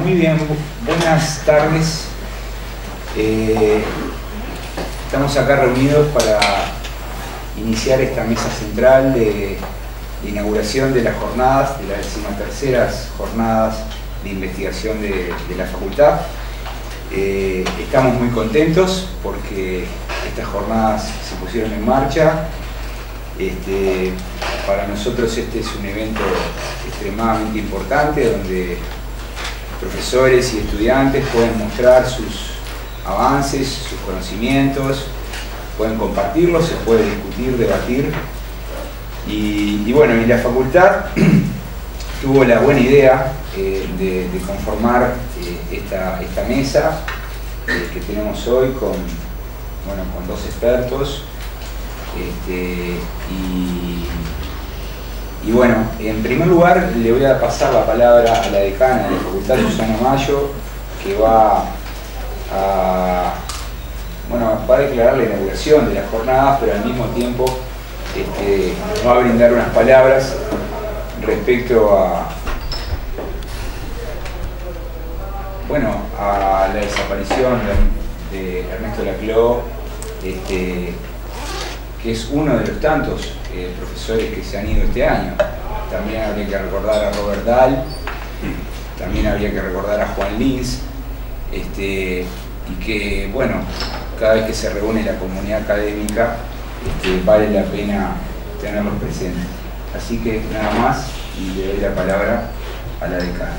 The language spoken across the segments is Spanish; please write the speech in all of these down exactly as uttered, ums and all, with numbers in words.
Muy bien, buenas tardes. Eh, estamos acá reunidos para iniciar esta mesa central de, de inauguración de las jornadas, de las decimaterceras jornadas de investigación de, de la facultad. Eh, estamos muy contentos porque estas jornadas se pusieron en marcha. Este, para nosotros este es un evento extremadamente importante donde profesores y estudiantes pueden mostrar sus avances, sus conocimientos, pueden compartirlos, se puede discutir, debatir. Y, y bueno, y la facultad tuvo la buena idea eh, de, de conformar eh, esta, esta mesa eh, que tenemos hoy con, bueno, con dos expertos. Este, y, y bueno, en primer lugar le voy a pasar la palabra a la decana de la facultad, Susana Mayo, que va a, bueno, va a declarar la inauguración de las jornadas, pero al mismo tiempo este, nos va a brindar unas palabras respecto a, bueno, a la desaparición de, de Ernesto Laclau, este, que es uno de los tantos eh, profesores que se han ido este año. También habría que recordar a Robert Dahl, también habría que recordar a Juan Lins, este, y que, bueno, cada vez que se reúne la comunidad académica, este, vale la pena tenerlos presentes. Así que nada más, y le doy la palabra a la decana.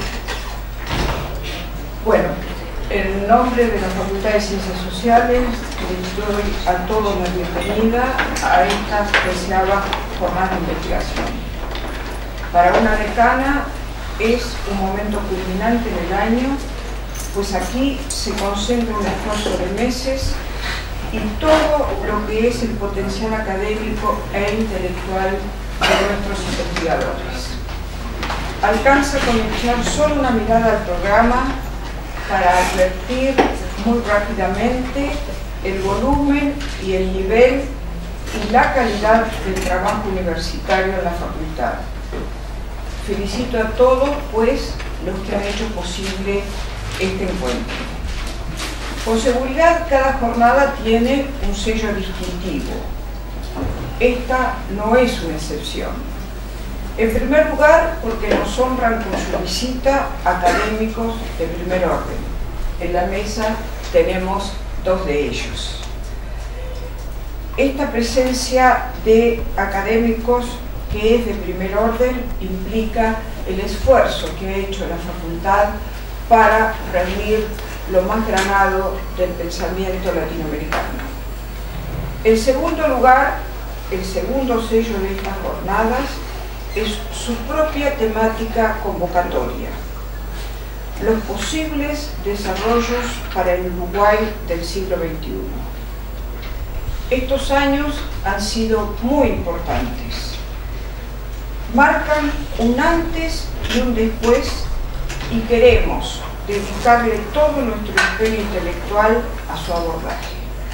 Bueno, en nombre de la Facultad de Ciencias Sociales, les doy a todos la bienvenida a esta deseada jornada de investigación. Para una decana es un momento culminante en el año, pues aquí se concentra un esfuerzo de meses y todo lo que es el potencial académico e intelectual de nuestros investigadores. Alcanza con echar solo una mirada al programa para advertir muy rápidamente el volumen y el nivel y la calidad del trabajo universitario en la facultad. Felicito a todos, pues, los que han hecho posible este encuentro. Con seguridad, cada jornada tiene un sello distintivo. Esta no es una excepción. En primer lugar, porque nos honran con su visita académicos de primer orden. En la mesa tenemos dos de ellos. Esta presencia de académicos que es de primer orden implica el esfuerzo que ha hecho la facultad para reunir lo más granado del pensamiento latinoamericano. En segundo lugar, el segundo sello de estas jornadas es su propia temática convocatoria, los posibles desarrollos para el Uruguay del siglo veintiuno. Estos años han sido muy importantes. Marcan un antes y un después y queremos dedicarle todo nuestro empeño intelectual a su abordaje.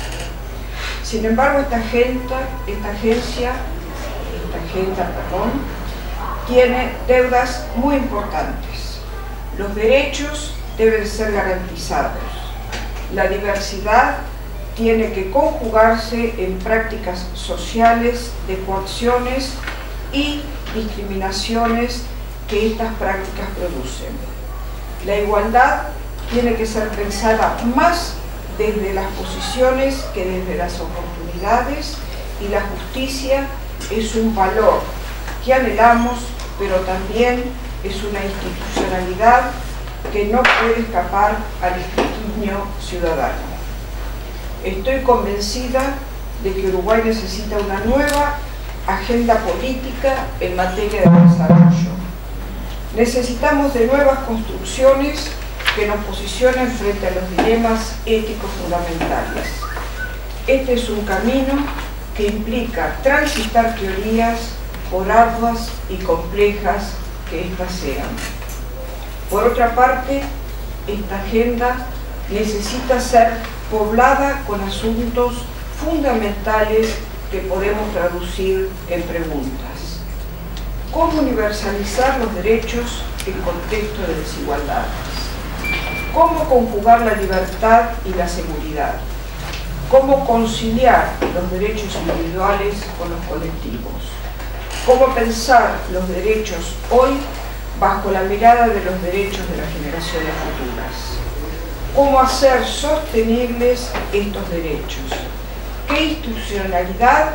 Sin embargo, esta agenda, esta agencia, esta agenda, perdón, tiene deudas muy importantes. Los derechos deben ser garantizados. La diversidad tiene que conjugarse en prácticas sociales de coacciones y discriminaciones que estas prácticas producen. La igualdad tiene que ser pensada más desde las posiciones que desde las oportunidades, y la justicia es un valor que anhelamos, pero también es una institucionalidad que no puede escapar al escrutinio ciudadano. Estoy convencida de que Uruguay necesita una nueva agenda política en materia de desarrollo. Necesitamos de nuevas construcciones que nos posicionen frente a los dilemas éticos fundamentales. Este es un camino que implica transitar teorías, por arduas y complejas que éstas sean. Por otra parte, esta agenda necesita ser poblada con asuntos fundamentales que podemos traducir en preguntas. ¿Cómo universalizar los derechos en contexto de desigualdades? cómo conjugar la libertad y la seguridad, cómo conciliar los derechos individuales con los colectivos, cómo pensar los derechos hoy bajo la mirada de los derechos de las generaciones futuras, cómo hacer sostenibles estos derechos, qué institucionalidad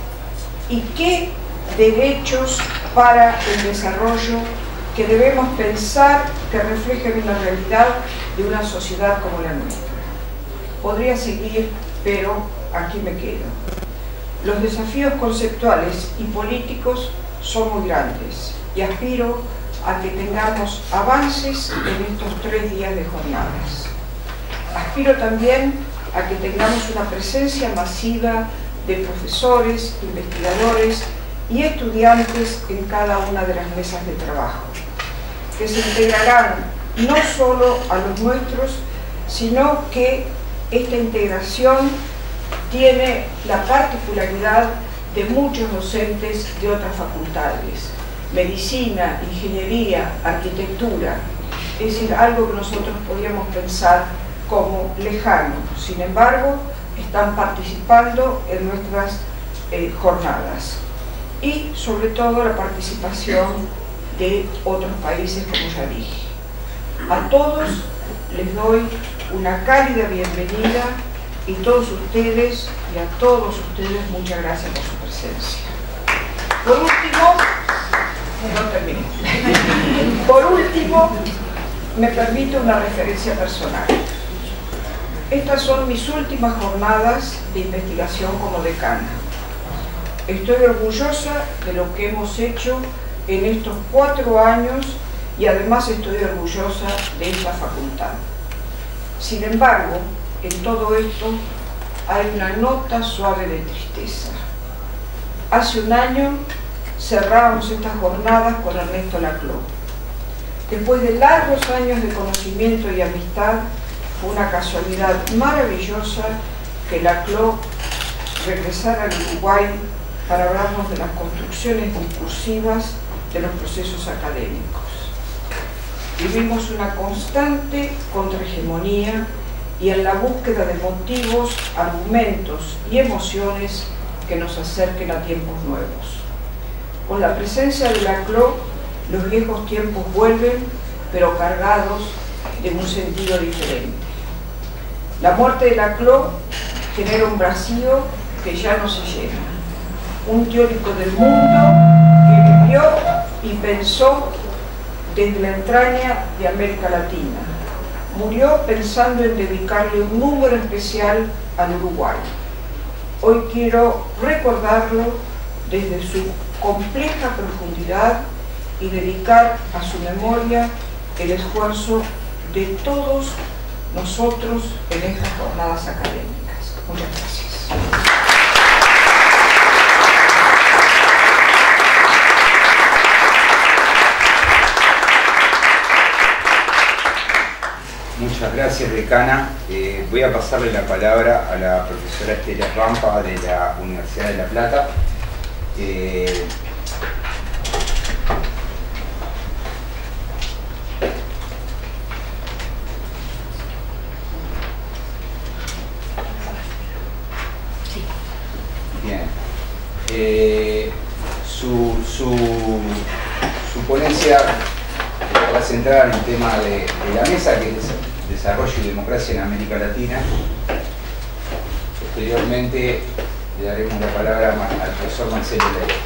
y qué derechos para el desarrollo que debemos pensar que reflejen una realidad de una sociedad como la nuestra. Podría seguir, pero aquí me quedo. Los desafíos conceptuales y políticos son muy grandes y aspiro a que tengamos avances en estos tres días de jornadas. Aspiro también a que tengamos una presencia masiva de profesores, investigadores y estudiantes en cada una de las mesas de trabajo, que se integrarán no solo a los nuestros, sino que esta integración tiene la particularidad de muchos docentes de otras facultades, medicina, ingeniería, arquitectura, es decir, algo que nosotros podríamos pensar como lejano. Sin embargo, están participando en nuestras eh, jornadas. Y sobre todo la participación de otros países, como ya dije. A todos les doy una cálida bienvenida y todos ustedes y a todos ustedes muchas gracias por su presencia. Por último, no terminé. Por último, me permito una referencia personal. Estas son mis últimas jornadas de investigación como decana. Estoy orgullosa de lo que hemos hecho en estos cuatro años y además estoy orgullosa de esta facultad. Sin embargo, en todo esto hay una nota suave de tristeza. Hace un año cerramos estas jornadas con Ernesto Laclau. Después de largos años de conocimiento y amistad, fue una casualidad maravillosa que Laclau regresara al Uruguay para hablarnos de las construcciones discursivas de los procesos académicos. Vivimos una constante contrahegemonía y en la búsqueda de motivos, argumentos y emociones que nos acerquen a tiempos nuevos. Con la presencia de Laclau, los viejos tiempos vuelven, pero cargados de un sentido diferente. La muerte de Laclau genera un vacío que ya no se llena. Un teórico del mundo que vivió y pensó desde la entraña de América Latina. Murió pensando en dedicarle un número especial al Uruguay. Hoy quiero recordarlo desde su compleja profundidad y dedicar a su memoria el esfuerzo de todos nosotros en estas jornadas académicas. Muchas gracias. Muchas gracias, decana. Eh, voy a pasarle la palabra a la profesora Estela Rampa de la Universidad de La Plata. Eh, Bien. Eh, su, su, su ponencia va a centrar en el tema de, de la mesa, que es desarrollo y democracia en América Latina. Posteriormente le daremos la palabra al profesor Marcelo Leyes.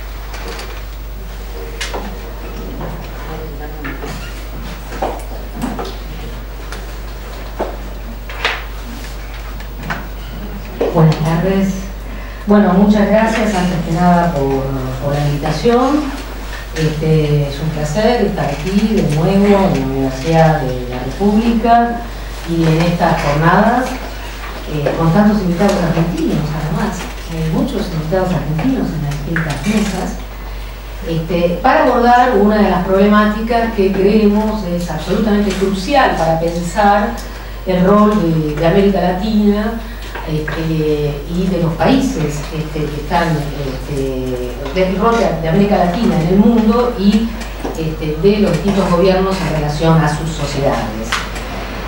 Buenas tardes. Bueno, muchas gracias antes que nada por, por la invitación. Este, es un placer estar aquí de nuevo en la Universidad de la República y en estas jornadas eh, con tantos invitados argentinos, además. Hay muchos invitados argentinos en las distintas mesas, este, para abordar una de las problemáticas que creemos es absolutamente crucial para pensar el rol de, de América Latina Este, y de los países este, que están, este, del rol de, de América Latina en el mundo y este, de los distintos gobiernos en relación a sus sociedades.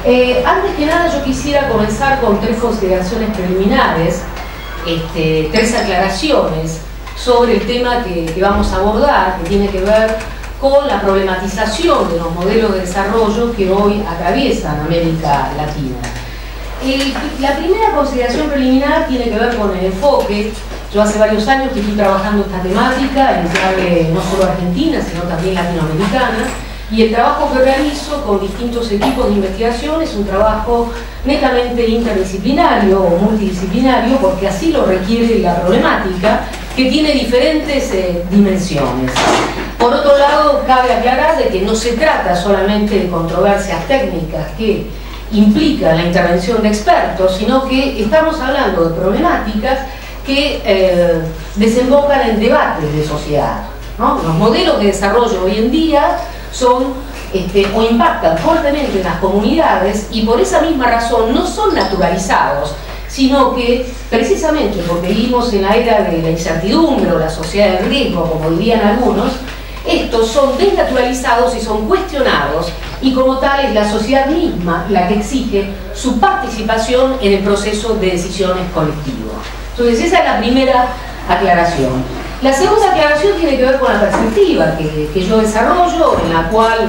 Eh, antes que nada yo quisiera comenzar con tres consideraciones preliminares, este, tres aclaraciones sobre el tema que, que vamos a abordar, que tiene que ver con la problematización de los modelos de desarrollo que hoy atraviesan América Latina. El, la primera consideración preliminar tiene que ver con el enfoque. Yo hace varios años que estoy trabajando esta temática en clave no solo argentina, sino también latinoamericana, y el trabajo que realizo con distintos equipos de investigación es un trabajo netamente interdisciplinario o multidisciplinario, porque así lo requiere la problemática, que tiene diferentes eh, dimensiones. Por otro lado, cabe aclarar de que no se trata solamente de controversias técnicas que implican la intervención de expertos, sino que estamos hablando de problemáticas que eh, desembocan en debates de sociedad, ¿no? Los modelos de desarrollo hoy en día son este, o impactan fuertemente en las comunidades, y por esa misma razón no son naturalizados, sino que precisamente porque vivimos en la era de la incertidumbre o la sociedad del riesgo, como dirían algunos, estos son desnaturalizados y son cuestionados, y como tal es la sociedad misma la que exige su participación en el proceso de decisiones colectivas. Entonces esa es la primera aclaración. La segunda aclaración tiene que ver con la perspectiva que, que yo desarrollo, en la cual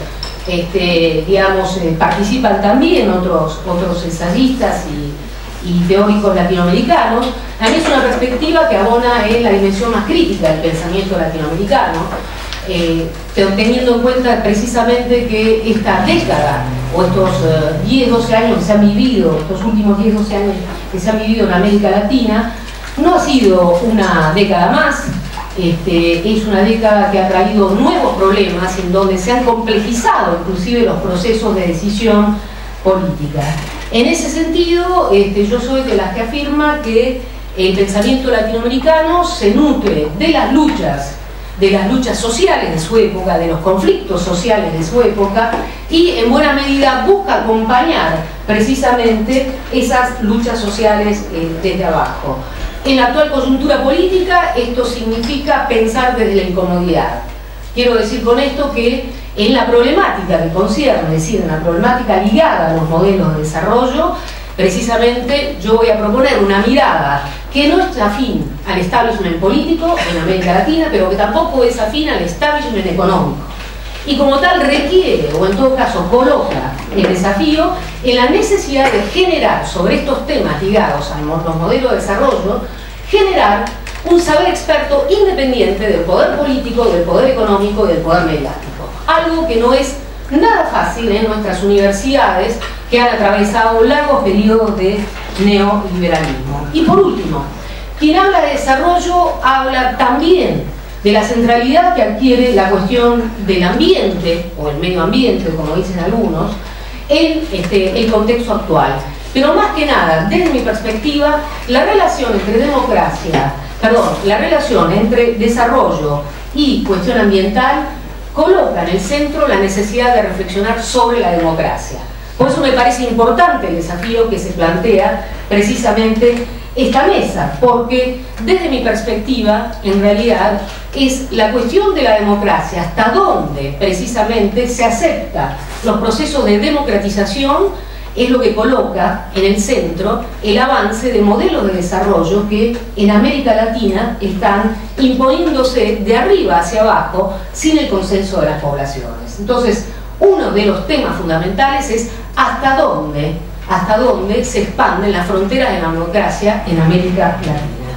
este, digamos, eh, participan también otros, otros ensayistas y, y teóricos latinoamericanos. A mí es una perspectiva que abona en la dimensión más crítica del pensamiento latinoamericano, eh, teniendo en cuenta precisamente que esta década o estos eh, diez, doce años que se han vivido, estos últimos diez, doce años que se han vivido en América Latina, no ha sido una década más, este, es una década que ha traído nuevos problemas en donde se han complejizado inclusive los procesos de decisión política. En ese sentido, este, yo soy de las que afirma que el pensamiento latinoamericano se nutre de las luchas, de las luchas sociales de su época, de los conflictos sociales de su época, y en buena medida busca acompañar precisamente esas luchas sociales eh, desde abajo. En la actual coyuntura política esto significa pensar desde la incomodidad. Quiero decir con esto que en la problemática que concierne, es decir, en la problemática ligada a los modelos de desarrollo, precisamente yo voy a proponer una mirada que no es afín al establishment político en América Latina, pero que tampoco es afín al establishment económico. Y como tal requiere, o en todo caso coloca el desafío en la necesidad de generar sobre estos temas ligados a los modelos de desarrollo, generar un saber experto independiente del poder político, del poder económico y del poder mediático. Algo que no es nada fácil en nuestras universidades, que han atravesado largos periodos de neoliberalismo. Y por último, quien habla de desarrollo habla también de la centralidad que adquiere la cuestión del ambiente, o el medio ambiente, como dicen algunos, en este, el contexto actual. Pero más que nada, desde mi perspectiva, la relación entre democracia, perdón, la relación entre desarrollo y cuestión ambiental coloca en el centro la necesidad de reflexionar sobre la democracia. Por eso me parece importante el desafío que se plantea precisamente esta mesa, porque desde mi perspectiva, en realidad, es la cuestión de la democracia, hasta dónde precisamente se acepta los procesos de democratización, es lo que coloca en el centro el avance de modelos de desarrollo que en América Latina están imponiéndose de arriba hacia abajo sin el consenso de las poblaciones. Entonces, uno de los temas fundamentales es hasta dónde, hasta dónde se expanden las fronteras de la democracia en América Latina.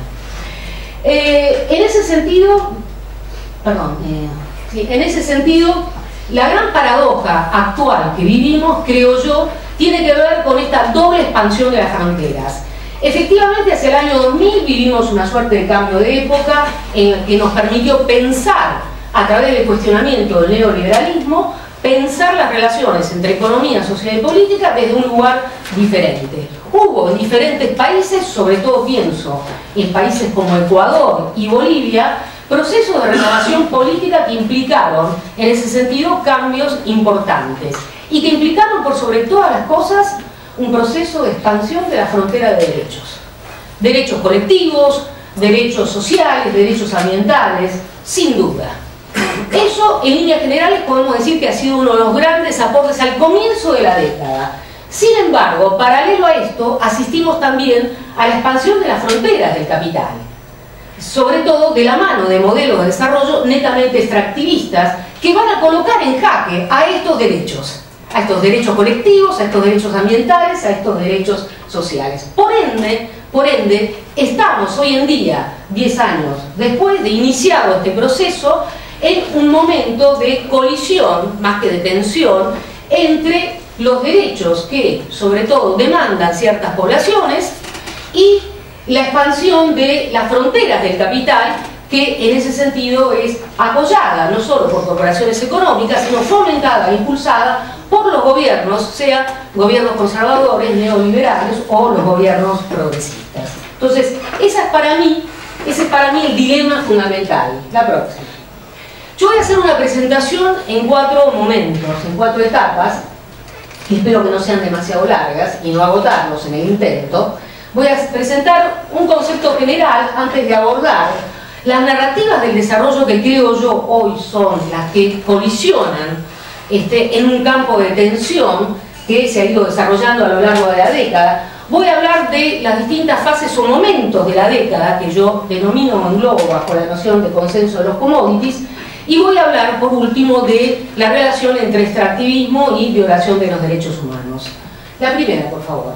Eh, en ese sentido, perdón, eh, sí, en ese sentido, la gran paradoja actual que vivimos, creo yo, tiene que ver con esta doble expansión de las fronteras. Efectivamente, hacia el año dos mil vivimos una suerte de cambio de época en el que nos permitió pensar, a través del cuestionamiento del neoliberalismo, pensar las relaciones entre economía, sociedad y política desde un lugar diferente. Hubo en diferentes países, sobre todo pienso en países como Ecuador y Bolivia, procesos de renovación política que implicaron, en ese sentido, cambios importantes y que implicaron, por sobre todas las cosas, un proceso de expansión de la frontera de derechos. Derechos colectivos, derechos sociales, derechos ambientales, sin duda. Eso, en líneas generales, podemos decir que ha sido uno de los grandes aportes al comienzo de la década. Sin embargo, paralelo a esto, asistimos también a la expansión de las fronteras del capital, sobre todo de la mano de modelos de desarrollo netamente extractivistas que van a colocar en jaque a estos derechos, a estos derechos colectivos, a estos derechos ambientales, a estos derechos sociales. Por ende, por ende, estamos hoy en día, diez años después de iniciado este proceso, en un momento de colisión, más que de tensión, entre los derechos que, sobre todo, demandan ciertas poblaciones y la expansión de las fronteras del capital, que en ese sentido es apoyada no solo por corporaciones económicas, sino fomentada e impulsada por los gobiernos, sea gobiernos conservadores, neoliberales o los gobiernos progresistas. Entonces, esa es para mí, ese es para mí el dilema fundamental. La próxima. Yo voy a hacer una presentación en cuatro momentos, en cuatro etapas, que espero que no sean demasiado largas y no agotarlos en el intento. Voy a presentar un concepto general antes de abordar las narrativas del desarrollo que creo yo hoy son las que colisionan este, en un campo de tensión que se ha ido desarrollando a lo largo de la década. Voy a hablar de las distintas fases o momentos de la década que yo denomino o englobo bajo la noción de consenso de los commodities, y voy a hablar por último de la relación entre extractivismo y violación de los derechos humanos. La primera, por favor.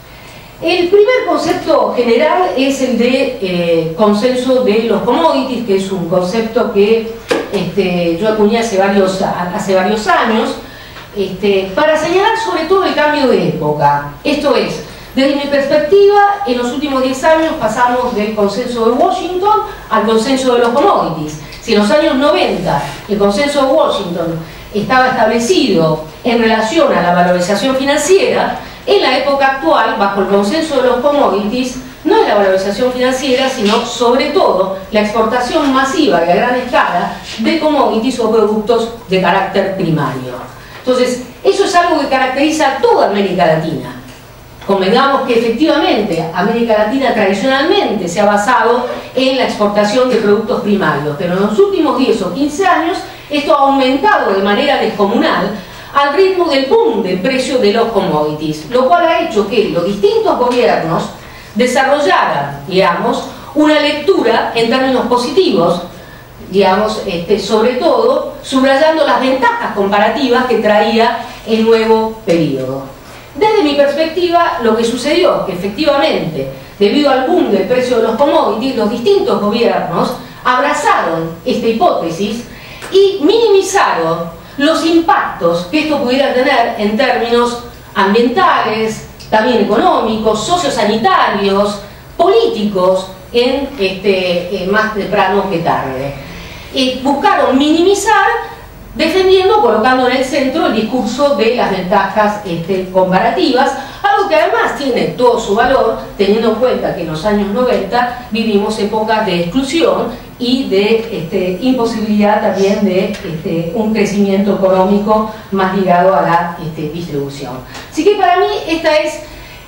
El primer concepto general es el de eh, consenso de los commodities, que es un concepto que este, yo acuñé hace varios, hace varios años, este, para señalar sobre todo el cambio de época. Esto es, desde mi perspectiva, en los últimos diez años pasamos del consenso de Washington al consenso de los commodities. Si en los años noventa el consenso de Washington estaba establecido en relación a la valorización financiera, en la época actual, bajo el consenso de los commodities, no es la valorización financiera, sino sobre todo la exportación masiva y a gran escala de commodities o productos de carácter primario. Entonces, eso es algo que caracteriza a toda América Latina. Convengamos que efectivamente América Latina tradicionalmente se ha basado en la exportación de productos primarios, pero en los últimos diez o quince años esto ha aumentado de manera descomunal al ritmo del boom del precio de los commodities, lo cual ha hecho que los distintos gobiernos desarrollaran, digamos, una lectura en términos positivos, digamos, este, sobre todo subrayando las ventajas comparativas que traía el nuevo periodo. Desde mi perspectiva, lo que sucedió es que efectivamente, debido al boom del precio de los commodities, los distintos gobiernos abrazaron esta hipótesis y minimizaron los impactos que esto pudiera tener en términos ambientales, también económicos, sociosanitarios, políticos, en este, eh, más temprano que tarde. Y buscaron minimizar, defendiendo, colocando en el centro el discurso de las ventajas este, comparativas, algo que además tiene todo su valor, teniendo en cuenta que en los años noventa vivimos épocas de exclusión y de este, imposibilidad también de este, un crecimiento económico más ligado a la este, distribución. Así que para mí esta es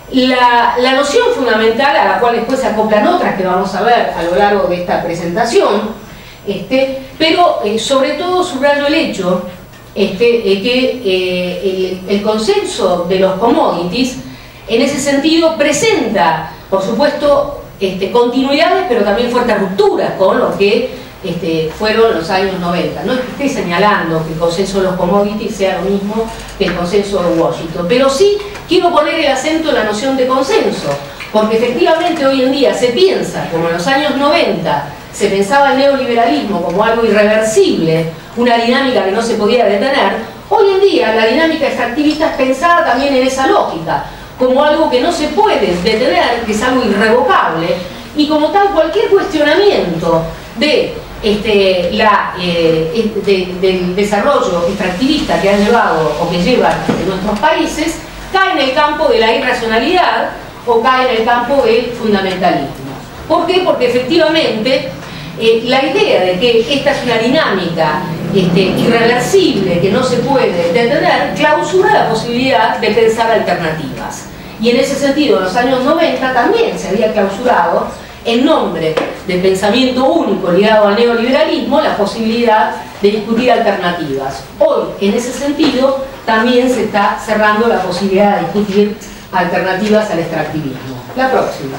la, la noción fundamental, a la cual después se acoplan otras que vamos a ver a lo largo de esta presentación. Este, pero eh, sobre todo subrayo el hecho este, eh, que eh, el, el consenso de los commodities en ese sentido presenta, por supuesto, este, continuidades, pero también fuertes rupturas con lo que este, fueron los años noventa. No es que esté señalando que el consenso de los commodities sea lo mismo que el consenso de Washington, pero sí quiero poner el acento en la noción de consenso, porque efectivamente hoy en día se piensa, como en los años noventa, se pensaba el neoliberalismo como algo irreversible, una dinámica que no se podía detener. Hoy en día la dinámica extractivista es pensada también en esa lógica, como algo que no se puede detener, que es algo irrevocable, y como tal cualquier cuestionamiento de, este, la, eh, de, del desarrollo extractivista que han llevado o que llevan en nuestros países, cae en el campo de la irracionalidad o cae en el campo del fundamentalismo. ¿Por qué? Porque efectivamente eh, la idea de que esta es una dinámica este, irreversible que no se puede detener clausura la posibilidad de pensar alternativas. Y en ese sentido, en los años noventa también se había clausurado, en nombre del pensamiento único ligado al neoliberalismo, la posibilidad de discutir alternativas. Hoy, en ese sentido, también se está cerrando la posibilidad de discutir alternativas al extractivismo. La próxima.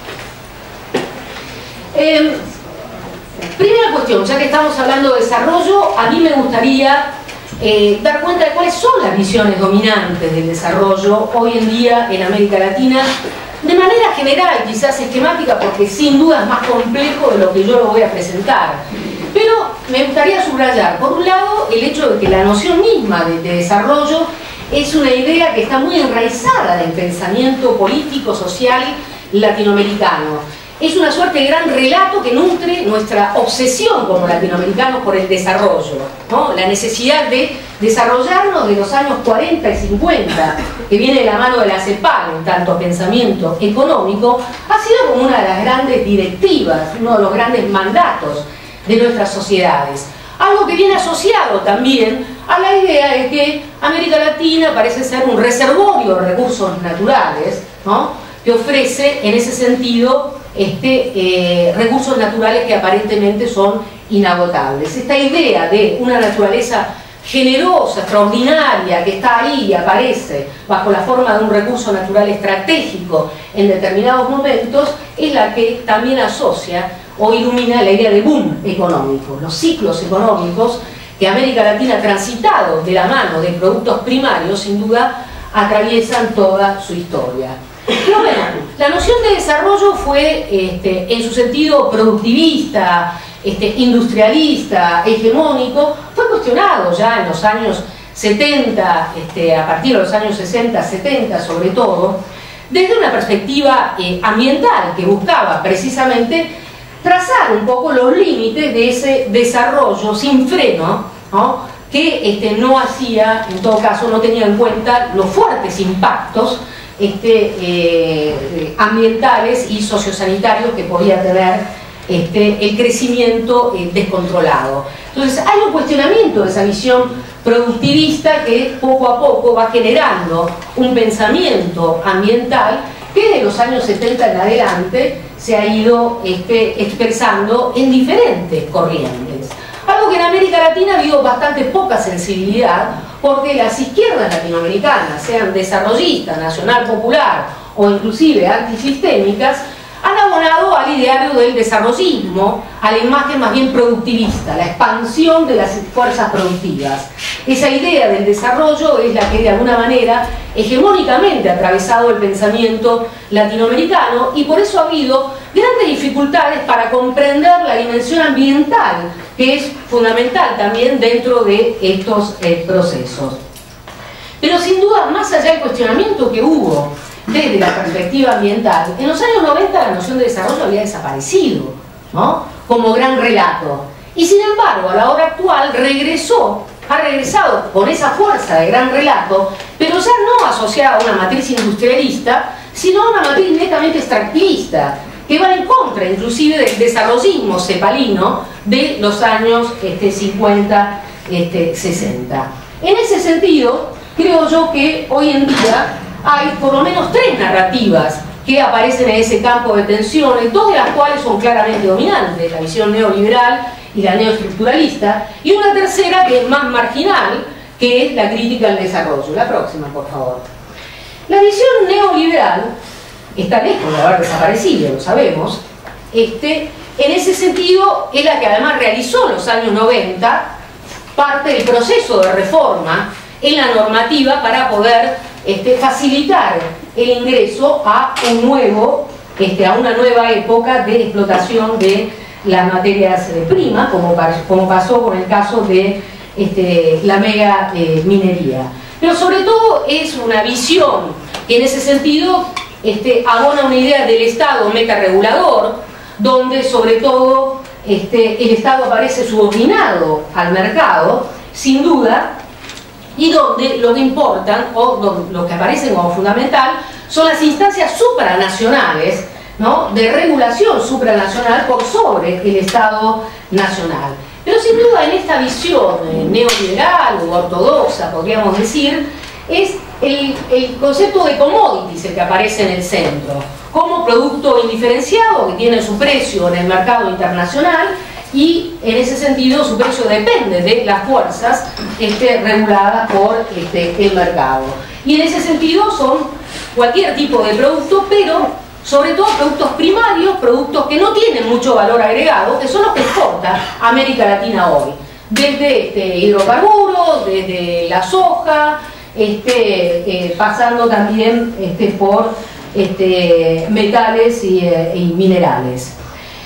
Eh, primera cuestión, ya que estamos hablando de desarrollo, a mí me gustaría eh, dar cuenta de cuáles son las visiones dominantes del desarrollo hoy en día en América Latina, de manera general, quizás esquemática, porque sin duda es más complejo de lo que yo lo voy a presentar. Pero me gustaría subrayar, por un lado, el hecho de que la noción misma de, de desarrollo es una idea que está muy enraizada en el pensamiento político, social latinoamericano. Es una suerte de gran relato que nutre nuestra obsesión como latinoamericanos por el desarrollo, ¿no? La necesidad de desarrollarnos de los años cuarenta y cincuenta, que viene de la mano de la CEPAL, en tanto pensamiento económico, ha sido como una de las grandes directivas, uno de los grandes mandatos de nuestras sociedades. Algo que viene asociado también a la idea de que América Latina parece ser un reservorio de recursos naturales, ¿no? Que ofrece en ese sentido este, eh, recursos naturales que aparentemente son inagotables. Esta idea de una naturaleza generosa, extraordinaria, que está ahí y aparece bajo la forma de un recurso natural estratégico en determinados momentos, es la que también asocia o ilumina la idea de boom económico, los ciclos económicos que América Latina ha transitado de la mano de productos primarios, sin duda atraviesan toda su historia. Pero bueno, la noción de desarrollo fue, este, en su sentido productivista, este, industrialista, hegemónico, fue cuestionado ya en los años setenta, este, a partir de los años sesenta, setenta sobre todo, desde una perspectiva eh, ambiental que buscaba precisamente trazar un poco los límites de ese desarrollo sin freno, ¿no? Que este, no hacía, en todo caso, no tenía en cuenta los fuertes impactos este, eh, ambientales y sociosanitarios que podía tener este, el crecimiento eh, descontrolado. Entonces hay un cuestionamiento de esa visión productivista que poco a poco va generando un pensamiento ambiental que de los años setenta en adelante se ha ido este, expresando en diferentes corrientes. Algo que en América Latina ha habido bastante poca sensibilidad, porque las izquierdas latinoamericanas, sean desarrollistas, nacional popular o inclusive antisistémicas, han abonado al ideario del desarrollismo, a la imagen más bien productivista, la expansión de las fuerzas productivas. Esa idea del desarrollo es la que de alguna manera hegemónicamente ha atravesado el pensamiento latinoamericano, y por eso ha habido grandes dificultades para comprender la dimensión ambiental, que es fundamental también dentro de estos eh, procesos. Pero sin duda, más allá del cuestionamiento que hubo desde la perspectiva ambiental, en los años noventa la noción de desarrollo había desaparecido, ¿no? Como gran relato. Y sin embargo, a la hora actual regresó, ha regresado con esa fuerza de gran relato, pero ya no asociada a una matriz industrialista, sino a una matriz netamente extractivista, que va en contra inclusive del desarrollismo cepalino de los años este, cincuenta, este, sesenta. En ese sentido, creo yo que hoy en día hay por lo menos tres narrativas que aparecen en ese campo de tensiones, dos de las cuales son claramente dominantes, la visión neoliberal y la neoestructuralista, y una tercera que es más marginal, que es la crítica al desarrollo. La próxima, por favor. La visión neoliberal está lejos de haber desaparecido, lo sabemos. Este, en ese sentido, es la que además realizó en los años noventa parte del proceso de reforma en la normativa para poder este, facilitar el ingreso a un nuevo, este, a una nueva época de explotación de las materias eh, primas, como, como pasó con el caso de este, la mega eh, minería. Pero sobre todo es una visión que en ese sentido este, abona una idea del Estado metaregulador, donde sobre todo este, el Estado aparece subordinado al mercado, sin duda, y donde lo que importan, o donde, lo que aparecen como fundamental, son las instancias supranacionales, ¿no? De regulación supranacional por sobre el Estado nacional. Pero sin duda en esta visión eh, neoliberal o ortodoxa, podríamos decir, es el, el concepto de commodities el que aparece en el centro, como producto indiferenciado que tiene su precio en el mercado internacional, y en ese sentido su precio depende de las fuerzas este, reguladas por este, el mercado. Y en ese sentido son cualquier tipo de producto, pero sobre todo productos primarios, productos que no tienen mucho valor agregado, que son los que exporta América Latina hoy. Desde este, hidrocarburos, desde la soja, este, eh, pasando también este, por este, metales y, eh, y minerales.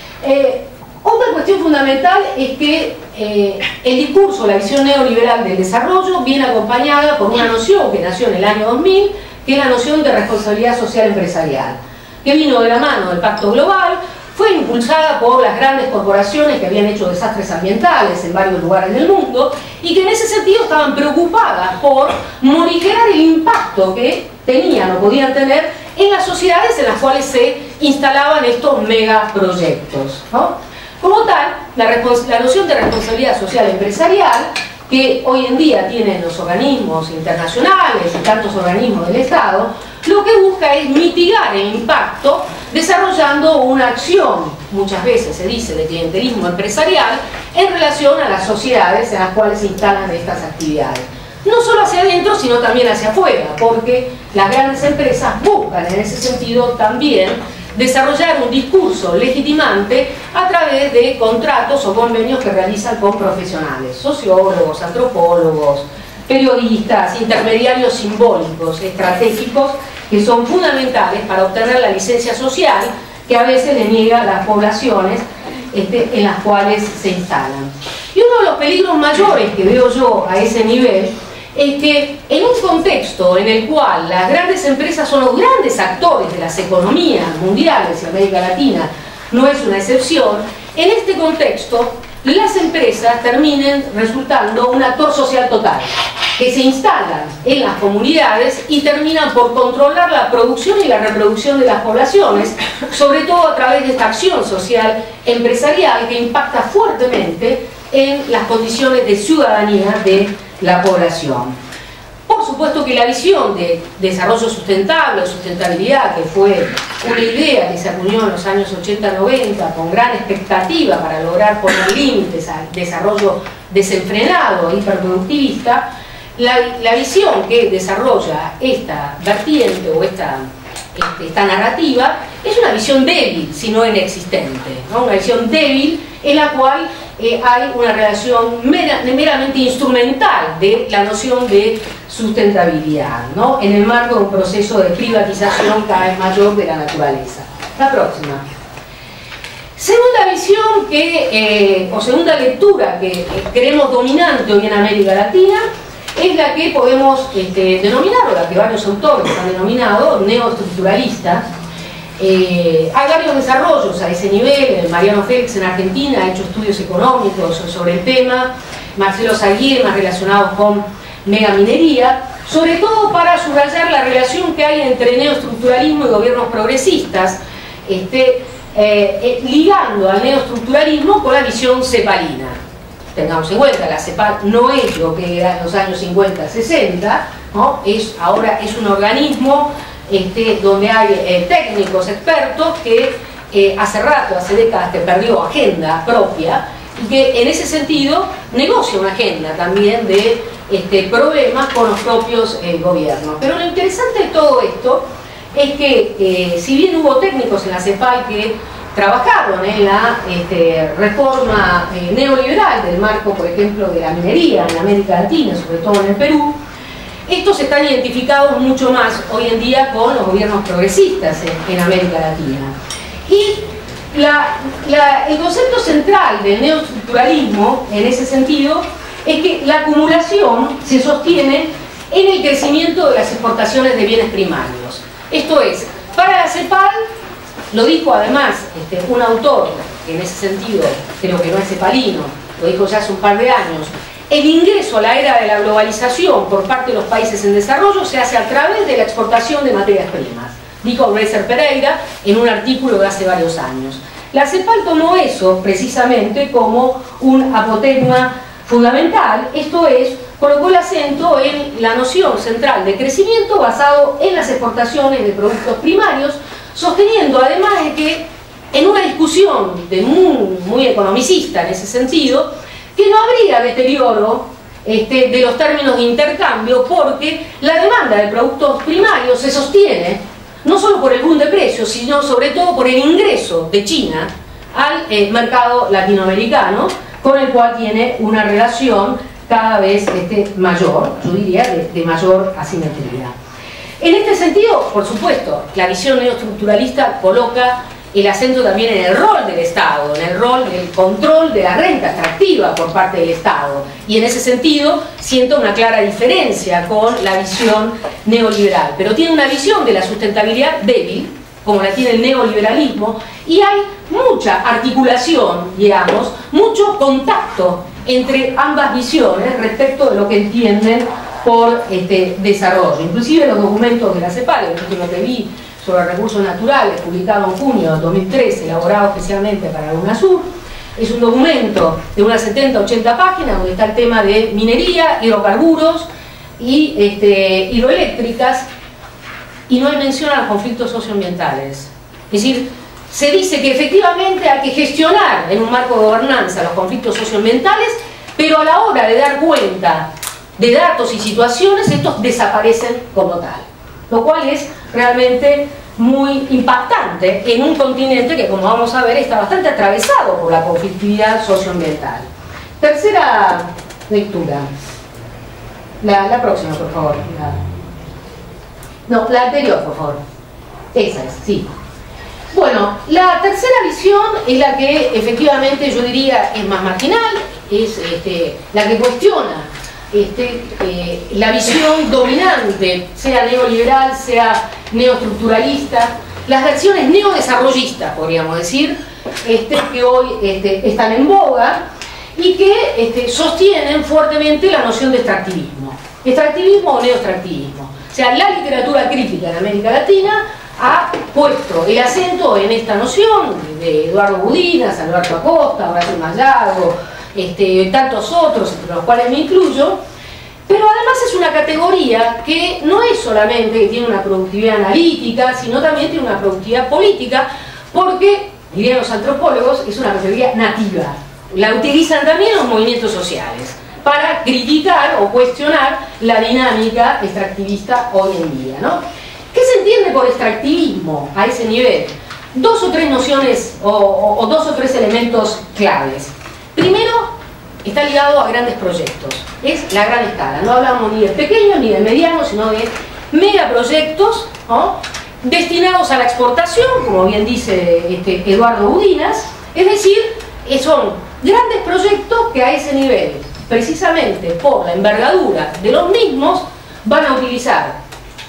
Eh, otra cuestión fundamental es que eh, el discurso, la visión neoliberal del desarrollo viene acompañada por una noción que nació en el año dos mil, que es la noción de responsabilidad social empresarial, que vino de la mano del Pacto Global, fue impulsada por las grandes corporaciones que habían hecho desastres ambientales en varios lugares del mundo y que en ese sentido estaban preocupadas por morigerar el impacto que tenían o podían tener en las sociedades en las cuales se instalaban estos megaproyectos, ¿no? Como tal, la, la noción de responsabilidad social empresarial que hoy en día tienen los organismos internacionales y tantos organismos del Estado, lo que busca es mitigar el impacto desarrollando una acción, muchas veces se dice, de clientelismo empresarial en relación a las sociedades en las cuales se instalan estas actividades. No solo hacia adentro, sino también hacia afuera, porque las grandes empresas buscan en ese sentido también desarrollar un discurso legitimante a través de contratos o convenios que realizan con profesionales, sociólogos, antropólogos, periodistas, intermediarios simbólicos, estratégicos, que son fundamentales para obtener la licencia social que a veces le niega a las poblaciones este, en las cuales se instalan. Y uno de los peligros mayores que veo yo a ese nivel es que en un contexto en el cual las grandes empresas son los grandes actores de las economías mundiales y América Latina no es una excepción, en este contexto las empresas terminen resultando un actor social total, que se instalan en las comunidades y terminan por controlar la producción y la reproducción de las poblaciones, sobre todo a través de esta acción social empresarial que impacta fuertemente en las condiciones de ciudadanía de la población. Por supuesto que la visión de desarrollo sustentable o sustentabilidad, que fue una idea que se acuñó en los años ochenta noventa con gran expectativa para lograr poner límites al desarrollo desenfrenado e hiperproductivista, la, la visión que desarrolla esta vertiente o esta, este, esta narrativa es una visión débil, si no inexistente, ¿no? Una visión débil en la cual Eh, hay una relación mera, meramente instrumental de la noción de sustentabilidad, ¿no? En el marco de un proceso de privatización cada vez mayor de la naturaleza. La próxima. Segunda visión que, eh, o segunda lectura que eh, creemos dominante hoy en América Latina es la que podemos este, denominar, o la que varios autores han denominado, neoestructuralista. Eh, hay varios desarrollos a ese nivel. Mariano Félix en Argentina ha hecho estudios económicos sobre el tema, Marcelo Zaguier más relacionados con megaminería, sobre todo para subrayar la relación que hay entre neoestructuralismo y gobiernos progresistas, este, eh, eh, ligando al neoestructuralismo con la visión cepalina. Tengamos en cuenta, la CEPAL no es lo que era en los años cincuenta sesenta, ¿no? Es, ahora es un organismo Este, donde hay eh, técnicos, expertos que eh, hace rato, hace décadas que perdió agenda propia y que en ese sentido negocia una agenda también de este, problemas con los propios eh, gobiernos. Pero lo interesante de todo esto es que eh, si bien hubo técnicos en la CEPAL que trabajaron en la este, reforma eh, neoliberal del marco, por ejemplo, de la minería en América Latina, sobre todo en el Perú, estos están identificados mucho más hoy en día con los gobiernos progresistas en, en América Latina. Y la, la, el concepto central del neoestructuralismo, en ese sentido, es que la acumulación se sostiene en el crecimiento de las exportaciones de bienes primarios. Esto es, para la CEPAL, lo dijo además este, un autor, que en ese sentido creo que no es cepalino, lo dijo ya hace un par de años, el ingreso a la era de la globalización por parte de los países en desarrollo se hace a través de la exportación de materias primas, dijo Reiser Pereira en un artículo de hace varios años. La CEPAL tomó eso precisamente como un apotegma fundamental, esto es, colocó el acento en la noción central de crecimiento basado en las exportaciones de productos primarios, sosteniendo además de que en una discusión de muy, muy economicista en ese sentido, que no habría deterioro este, de los términos de intercambio, porque la demanda de productos primarios se sostiene no solo por el boom de precios, sino sobre todo por el ingreso de China al eh, mercado latinoamericano, con el cual tiene una relación cada vez este, mayor, yo diría, de, de mayor asimetría. En este sentido, por supuesto, la visión neoestructuralista coloca el acento también en el rol del Estado, en el rol del control de la renta extractiva por parte del Estado. Y en ese sentido siento una clara diferencia con la visión neoliberal. Pero tiene una visión de la sustentabilidad débil, como la tiene el neoliberalismo, y hay mucha articulación, digamos, mucho contacto entre ambas visiones respecto de lo que entienden por este desarrollo. Inclusive los documentos de la CEPAL, el último que vi sobre recursos naturales, publicado en junio de dos mil trece, elaborado especialmente para UNASUR, es un documento de unas setenta a ochenta páginas donde está el tema de minería, hidrocarburos y este, hidroeléctricas, y no hay mención a los conflictos socioambientales. Es decir, se dice que efectivamente hay que gestionar en un marco de gobernanza los conflictos socioambientales, pero a la hora de dar cuenta de datos y situaciones, estos desaparecen como tal. Lo cual es realmente muy impactante en un continente que, como vamos a ver, está bastante atravesado por la conflictividad socioambiental. Tercera lectura. La, la próxima, por favor. La, no, la anterior, por favor. Esa es, sí. Bueno, la tercera visión es la que efectivamente yo diría es más marginal, es este, la que cuestiona Este, eh, la visión dominante, sea neoliberal, sea neoestructuralista, las versiones neodesarrollistas, podríamos decir, este, que hoy este, están en boga y que este, sostienen fuertemente la noción de extractivismo. ¿Extractivismo o neoextractivismo? O sea, la literatura crítica en América Latina ha puesto el acento en esta noción de Eduardo Budinas, Alberto Acosta, Horacio Mallago, Este, tantos otros, entre los cuales me incluyo, pero además es una categoría que no es solamente que tiene una productividad analítica, sino también tiene una productividad política, porque, dirían los antropólogos, es una categoría nativa. La utilizan también los movimientos sociales para criticar o cuestionar la dinámica extractivista hoy en día, ¿no? ¿Qué se entiende por extractivismo a ese nivel? Dos o tres nociones o, o, o dos o tres elementos claves. Primero, está ligado a grandes proyectos, es la gran escala, no hablamos ni de pequeños ni de medianos, sino de megaproyectos, ¿no?, destinados a la exportación, como bien dice este, Eduardo Budinas, es decir, son grandes proyectos que a ese nivel, precisamente por la envergadura de los mismos, van a utilizar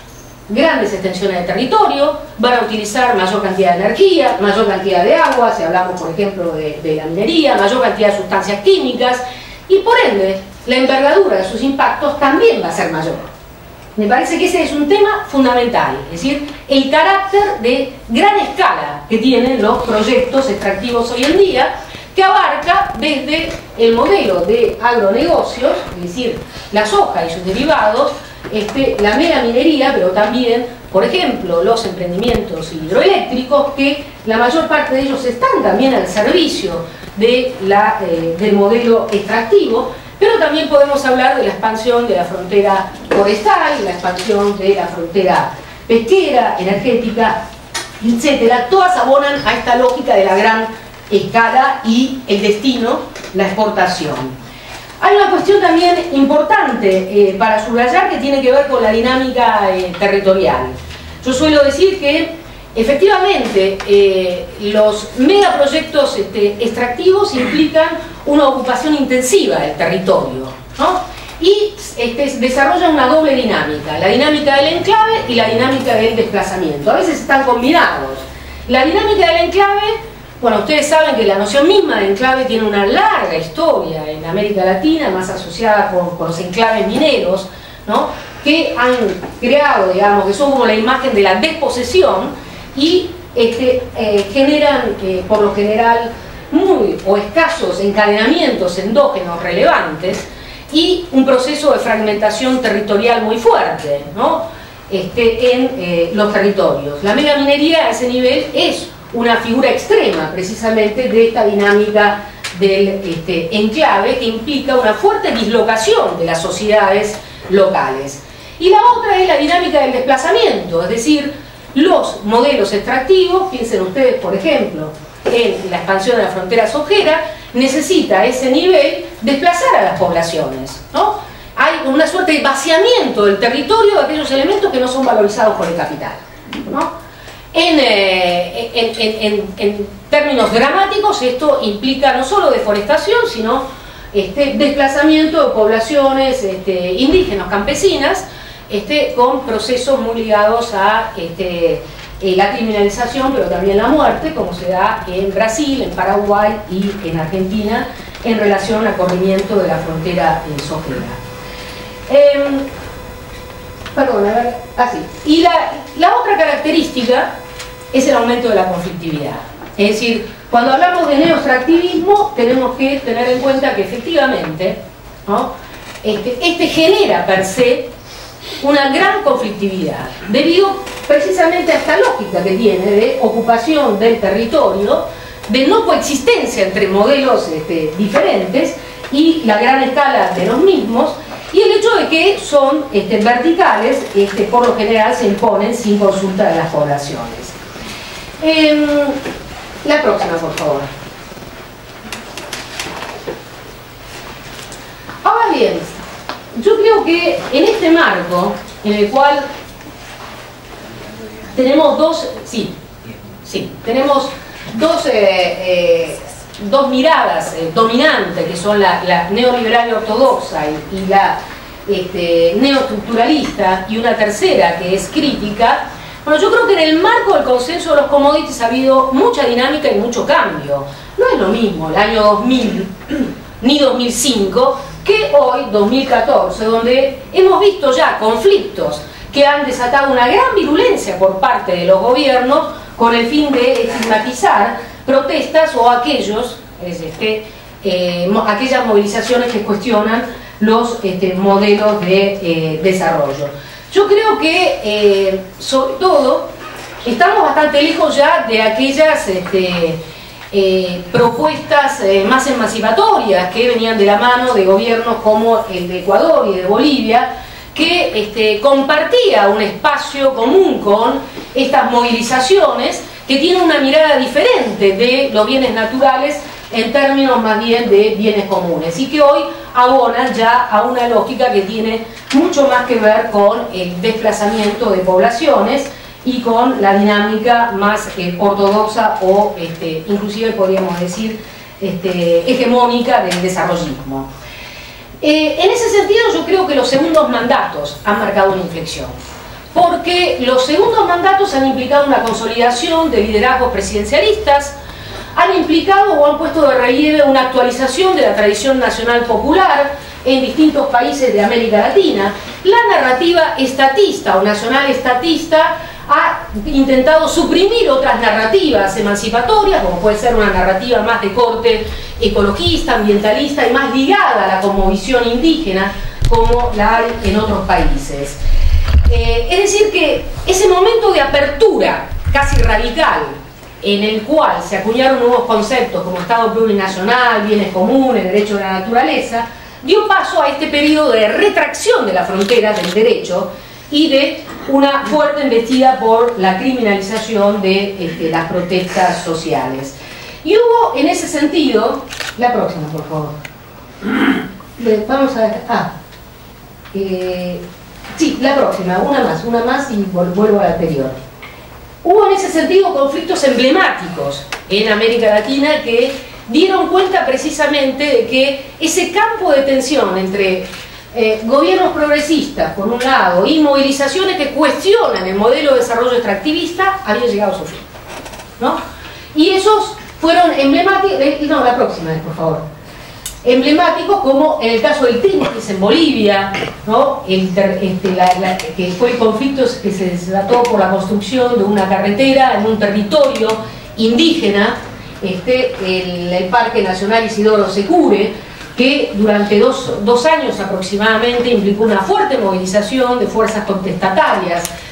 grandes extensiones de territorio, van a utilizar mayor cantidad de energía, mayor cantidad de agua, si hablamos por ejemplo de, de la minería, mayor cantidad de sustancias químicas, y por ende la envergadura de sus impactos también va a ser mayor. Me parece que ese es un tema fundamental, es decir, el carácter de gran escala que tienen los proyectos extractivos hoy en día, que abarca desde el modelo de agronegocios, es decir, la soja y sus derivados, Este, la mega minería, pero también, por ejemplo, los emprendimientos hidroeléctricos, que la mayor parte de ellos están también al servicio de la, eh, del modelo extractivo, pero también podemos hablar de la expansión de la frontera forestal, la expansión de la frontera pesquera, energética, etcétera. Todas abonan a esta lógica de la gran escala y el destino, la exportación. Hay una cuestión también importante eh, para subrayar que tiene que ver con la dinámica eh, territorial. Yo suelo decir que efectivamente eh, los megaproyectos este, extractivos implican una ocupación intensiva del territorio, ¿no? Y este, desarrollan una doble dinámica, la dinámica del enclave y la dinámica del desplazamiento. A veces están combinados. La dinámica del enclave, bueno, ustedes saben que la noción misma de enclave tiene una larga historia en América Latina, más asociada con, con los enclaves mineros, ¿no?, que han creado, digamos, que son como la imagen de la desposesión y este, eh, generan, eh, por lo general, muy o escasos encadenamientos endógenos relevantes y un proceso de fragmentación territorial muy fuerte, ¿no?, este, en eh, los territorios. La megaminería a ese nivel es una figura extrema precisamente de esta dinámica del este, enclave, que implica una fuerte dislocación de las sociedades locales. Y la otra es la dinámica del desplazamiento, es decir, los modelos extractivos, piensen ustedes por ejemplo en la expansión de la frontera sojera, necesita a ese nivel desplazar a las poblaciones, ¿no? Hay una suerte de vaciamiento del territorio de aquellos elementos que no son valorizados por el capital, ¿no? En, eh, en, en, en, en términos dramáticos, esto implica no solo deforestación, sino este, desplazamiento de poblaciones este, indígenas, campesinas, este, con procesos muy ligados a este, eh, la criminalización, pero también la muerte, como se da en Brasil, en Paraguay y en Argentina, en relación al corrimiento de la frontera eh, sojera. Eh, perdón, a ver, así. Y la, la otra característica es el aumento de la conflictividad. Es decir, cuando hablamos de neoextractivismo, tenemos que tener en cuenta que efectivamente, ¿no? este, este genera per se una gran conflictividad, debido precisamente a esta lógica que tiene de ocupación del territorio, de no coexistencia entre modelos este, diferentes y la gran escala de los mismos, y el hecho de que son este, verticales, este, por lo general se imponen sin consulta de las poblaciones. Eh, la próxima, por favor. Ahora bien, yo creo que en este marco, en el cual tenemos dos, sí, sí, tenemos dos, eh, eh, dos miradas eh, dominantes, que son la, la neoliberal y ortodoxa y, y la este, neoestructuralista, y una tercera que es crítica. Bueno, yo creo que en el marco del consenso de los commodities ha habido mucha dinámica y mucho cambio. No es lo mismo el año dos mil ni dos mil cinco que hoy, dos mil catorce, donde hemos visto ya conflictos que han desatado una gran virulencia por parte de los gobiernos con el fin de estigmatizar protestas o aquellos, este, eh, aquellas movilizaciones que cuestionan los este, modelos de eh, desarrollo. Yo creo que, eh, sobre todo, estamos bastante lejos ya de aquellas este, eh, propuestas eh, más emancipatorias que venían de la mano de gobiernos como el de Ecuador y de Bolivia, que este, compartía un espacio común con estas movilizaciones, que tienen una mirada diferente de los bienes naturales en términos más bien de bienes comunes, y que hoy abonan ya a una lógica que tiene mucho más que ver con el desplazamiento de poblaciones y con la dinámica más eh, ortodoxa o este, inclusive podríamos decir este, hegemónica del desarrollismo. Eh, en ese sentido yo creo que los segundos mandatos han marcado una inflexión, porque los segundos mandatos han implicado una consolidación de liderazgos presidencialistas, han implicado o han puesto de relieve una actualización de la tradición nacional popular en distintos países de América Latina. La narrativa estatista o nacional estatista ha intentado suprimir otras narrativas emancipatorias, como puede ser una narrativa más de corte ecologista, ambientalista y más ligada a la cosmovisión indígena, como la hay en otros países. Eh, es decir que ese momento de apertura casi radical, en el cual se acuñaron nuevos conceptos como Estado plurinacional, bienes comunes, derecho de la naturaleza, dio paso a este periodo de retracción de la frontera del derecho y de una fuerte embestida por la criminalización de este, las protestas sociales. Y hubo en ese sentido, la próxima por favor, vamos a ver, ah, eh, sí, la próxima, una más, una más y vuelvo a la anterior. Hubo en ese sentido conflictos emblemáticos en América Latina que dieron cuenta precisamente de que ese campo de tensión entre eh, gobiernos progresistas, por un lado, y movilizaciones que cuestionan el modelo de desarrollo extractivista, había llegado a su fin, ¿no? Y esos fueron emblemáticos, eh, no, la próxima, por favor, emblemáticos como en el caso del Tintis en Bolivia, ¿no? el, este, la, la, que fue el conflicto que se desató por la construcción de una carretera en un territorio indígena, este, el, el Parque Nacional Isidoro Secure, que durante dos, dos años aproximadamente implicó una fuerte movilización de fuerzas contestatarias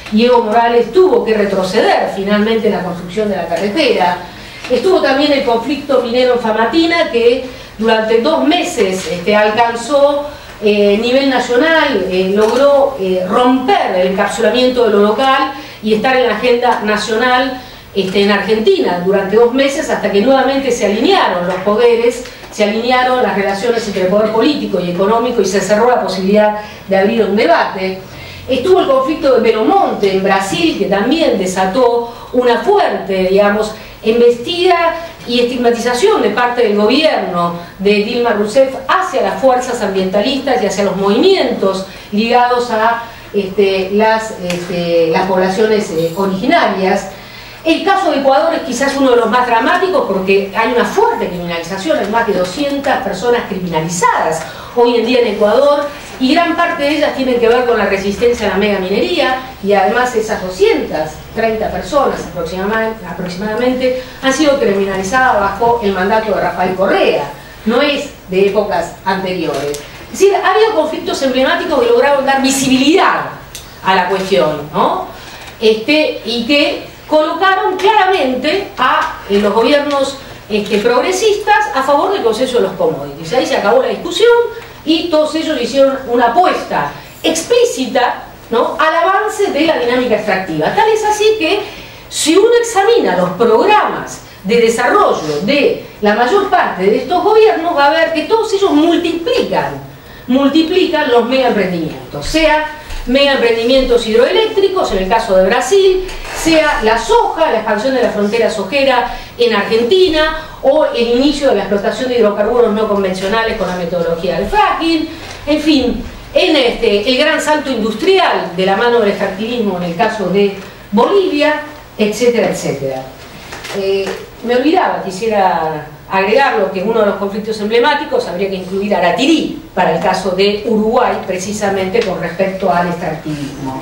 y Evo Morales tuvo que retroceder finalmente en la construcción de la carretera. Estuvo también el conflicto minero en Famatina, que durante dos meses este, alcanzó eh, nivel nacional, eh, logró eh, romper el encapsulamiento de lo local y estar en la agenda nacional este, en Argentina durante dos meses, hasta que nuevamente se alinearon los poderes, se alinearon las relaciones entre el poder político y económico y se cerró la posibilidad de abrir un debate. Estuvo el conflicto de Belo Monte en Brasil, que también desató una fuerte, digamos, embestida y estigmatización de parte del gobierno de Dilma Rousseff hacia las fuerzas ambientalistas y hacia los movimientos ligados a este, las, este, las poblaciones eh, originarias. El caso de Ecuador es quizás uno de los más dramáticos porque hay una fuerte criminalización, hay más de doscientas personas criminalizadas hoy en día en Ecuador, y gran parte de ellas tienen que ver con la resistencia a la megaminería, y además esas doscientas treinta personas aproximadamente han sido criminalizadas bajo el mandato de Rafael Correa, no es de épocas anteriores. Es decir, ha habido conflictos emblemáticos que lograron dar visibilidad a la cuestión, ¿no? Este, y que colocaron claramente a eh, los gobiernos este, progresistas a favor del consenso de los commodities. Ahí se acabó la discusión y todos ellos hicieron una apuesta explícita, ¿no?, al avance de la dinámica extractiva. Tal es así que si uno examina los programas de desarrollo de la mayor parte de estos gobiernos, va a ver que todos ellos multiplican, multiplican los mega emprendimientos, sea mega emprendimientos hidroeléctricos en el caso de Brasil, sea la soja, la expansión de la frontera sojera en Argentina, o el inicio de la explotación de hidrocarburos no convencionales con la metodología del fracking, en fin, en este, el gran salto industrial de la mano del extractivismo en el caso de Bolivia, etcétera, etcétera. Eh, me olvidaba, quisiera agregarlo, que uno de los conflictos emblemáticos habría que incluir a Aratirí para el caso de Uruguay, precisamente con respecto al extractivismo.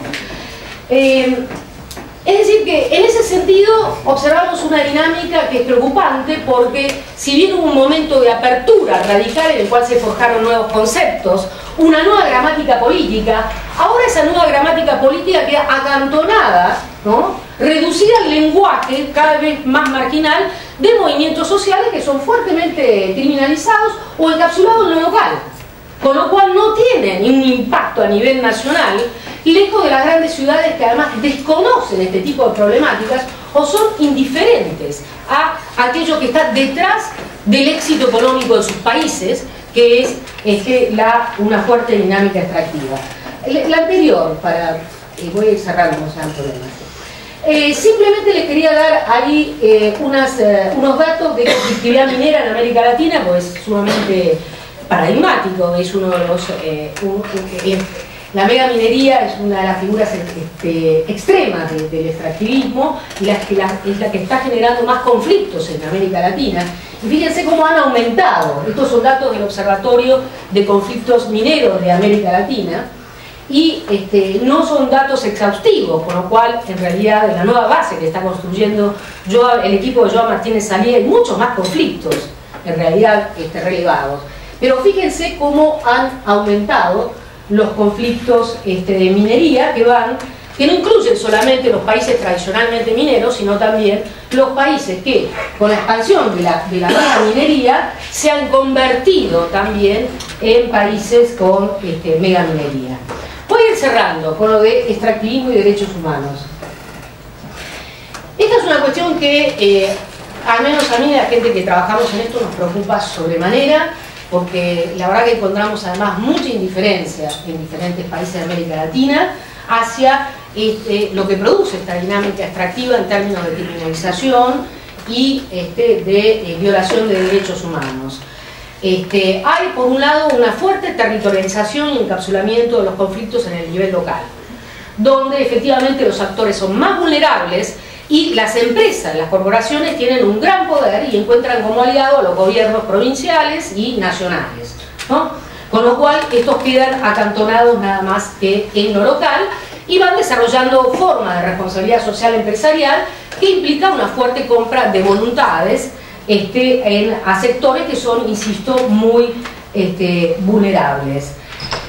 Eh, es decir que en ese sentido observamos una dinámica que es preocupante, porque si bien hubo un momento de apertura radical en el cual se forjaron nuevos conceptos, una nueva gramática política, ahora esa nueva gramática política queda acantonada, ¿no?, reducida al lenguaje cada vez más marginal de movimientos sociales que son fuertemente criminalizados o encapsulados en lo local, con lo cual no tienen un impacto a nivel nacional, lejos de las grandes ciudades que además desconocen este tipo de problemáticas o son indiferentes a aquello que está detrás del éxito económico de sus países, que es este, la, una fuerte dinámica extractiva. La anterior, para, eh, voy a ir cerrando, no sean problemas. Eh, simplemente les quería dar ahí eh, unas, eh, unos datos de actividad minera en América Latina, pues es sumamente paradigmático, es uno de los... Eh, un, eh, la megaminería es una de las figuras este, extremas de, del extractivismo y la, la, es la que está generando más conflictos en América Latina. Y fíjense cómo han aumentado. Estos son datos del Observatorio de Conflictos Mineros de América Latina. Y este, no son datos exhaustivos, con lo cual en realidad en la nueva base que está construyendo Joa, el equipo de Joa Martínez Salía, hay muchos más conflictos en realidad este, relevados. Pero fíjense cómo han aumentado los conflictos este, de minería, que van, que no incluyen solamente los países tradicionalmente mineros, sino también los países que con la expansión de la, de la megaminería se han convertido también en países con este, megaminería. Voy a ir cerrando con lo de extractivismo y derechos humanos. Esta es una cuestión que, eh, al menos a mí, la gente que trabajamos en esto, nos preocupa sobremanera, porque la verdad que encontramos además mucha indiferencia en diferentes países de América Latina hacia este, lo que produce esta dinámica extractiva en términos de criminalización y este, de eh, violación de derechos humanos. Este, hay por un lado una fuerte territorialización y encapsulamiento de los conflictos en el nivel local, donde efectivamente los actores son más vulnerables y las empresas, las corporaciones tienen un gran poder y encuentran como aliado a los gobiernos provinciales y nacionales, ¿no? Con lo cual estos quedan acantonados nada más que en lo local y van desarrollando formas de responsabilidad social empresarial que implica una fuerte compra de voluntades Este, en, a sectores que son, insisto, muy este, vulnerables.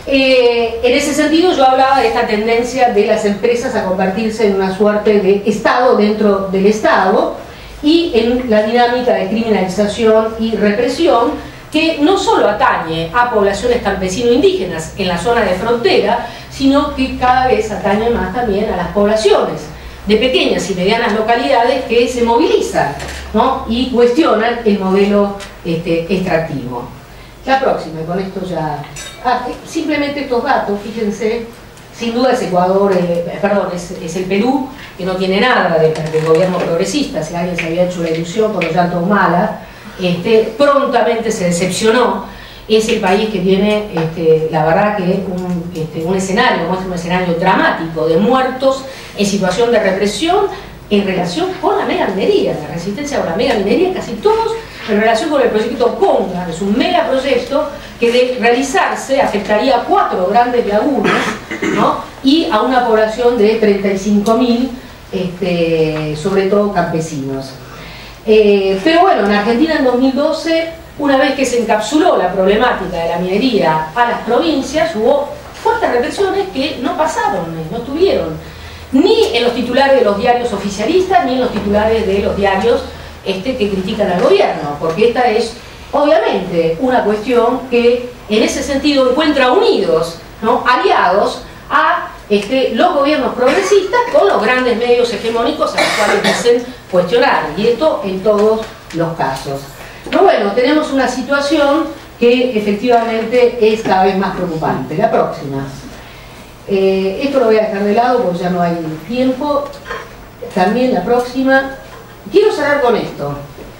Eh, en ese sentido yo hablaba de esta tendencia de las empresas a convertirse en una suerte de Estado dentro del Estado y en la dinámica de criminalización y represión que no solo atañe a poblaciones campesino-indígenas en la zona de frontera, sino que cada vez atañe más también a las poblaciones de pequeñas y medianas localidades que se movilizan, ¿no? Y cuestionan el modelo este, extractivo. La próxima, y con esto ya... Ah, simplemente estos datos, fíjense, sin duda es Ecuador, eh, perdón, es, es el Perú, que no tiene nada de, de gobierno progresista. Si alguien se había hecho la ilusión por Ollanta Humala, este, prontamente se decepcionó. Es el país que tiene, este, la verdad que un, este, un escenario, muestra un escenario dramático de muertos en situación de represión en relación con la megaminería, la resistencia a la megaminería, casi todos en relación con el proyecto Conga, es un megaproyecto que de realizarse afectaría a cuatro grandes lagunas, ¿no? Y a una población de treinta y cinco mil, este, sobre todo campesinos. Eh, pero bueno, en Argentina en dos mil doce, una vez que se encapsuló la problemática de la minería a las provincias, hubo fuertes represiones que no pasaron, no tuvieron, ni en los titulares de los diarios oficialistas, ni en los titulares de los diarios este, que critican al gobierno, porque esta es obviamente una cuestión que en ese sentido encuentra unidos, ¿no?, aliados a este, los gobiernos progresistas con los grandes medios hegemónicos a los cuales dicen cuestionar, y esto en todos los casos. Pero bueno, tenemos una situación que efectivamente es cada vez más preocupante. La próxima. Eh, esto lo voy a dejar de lado porque ya no hay tiempo. También la próxima. Quiero cerrar con esto.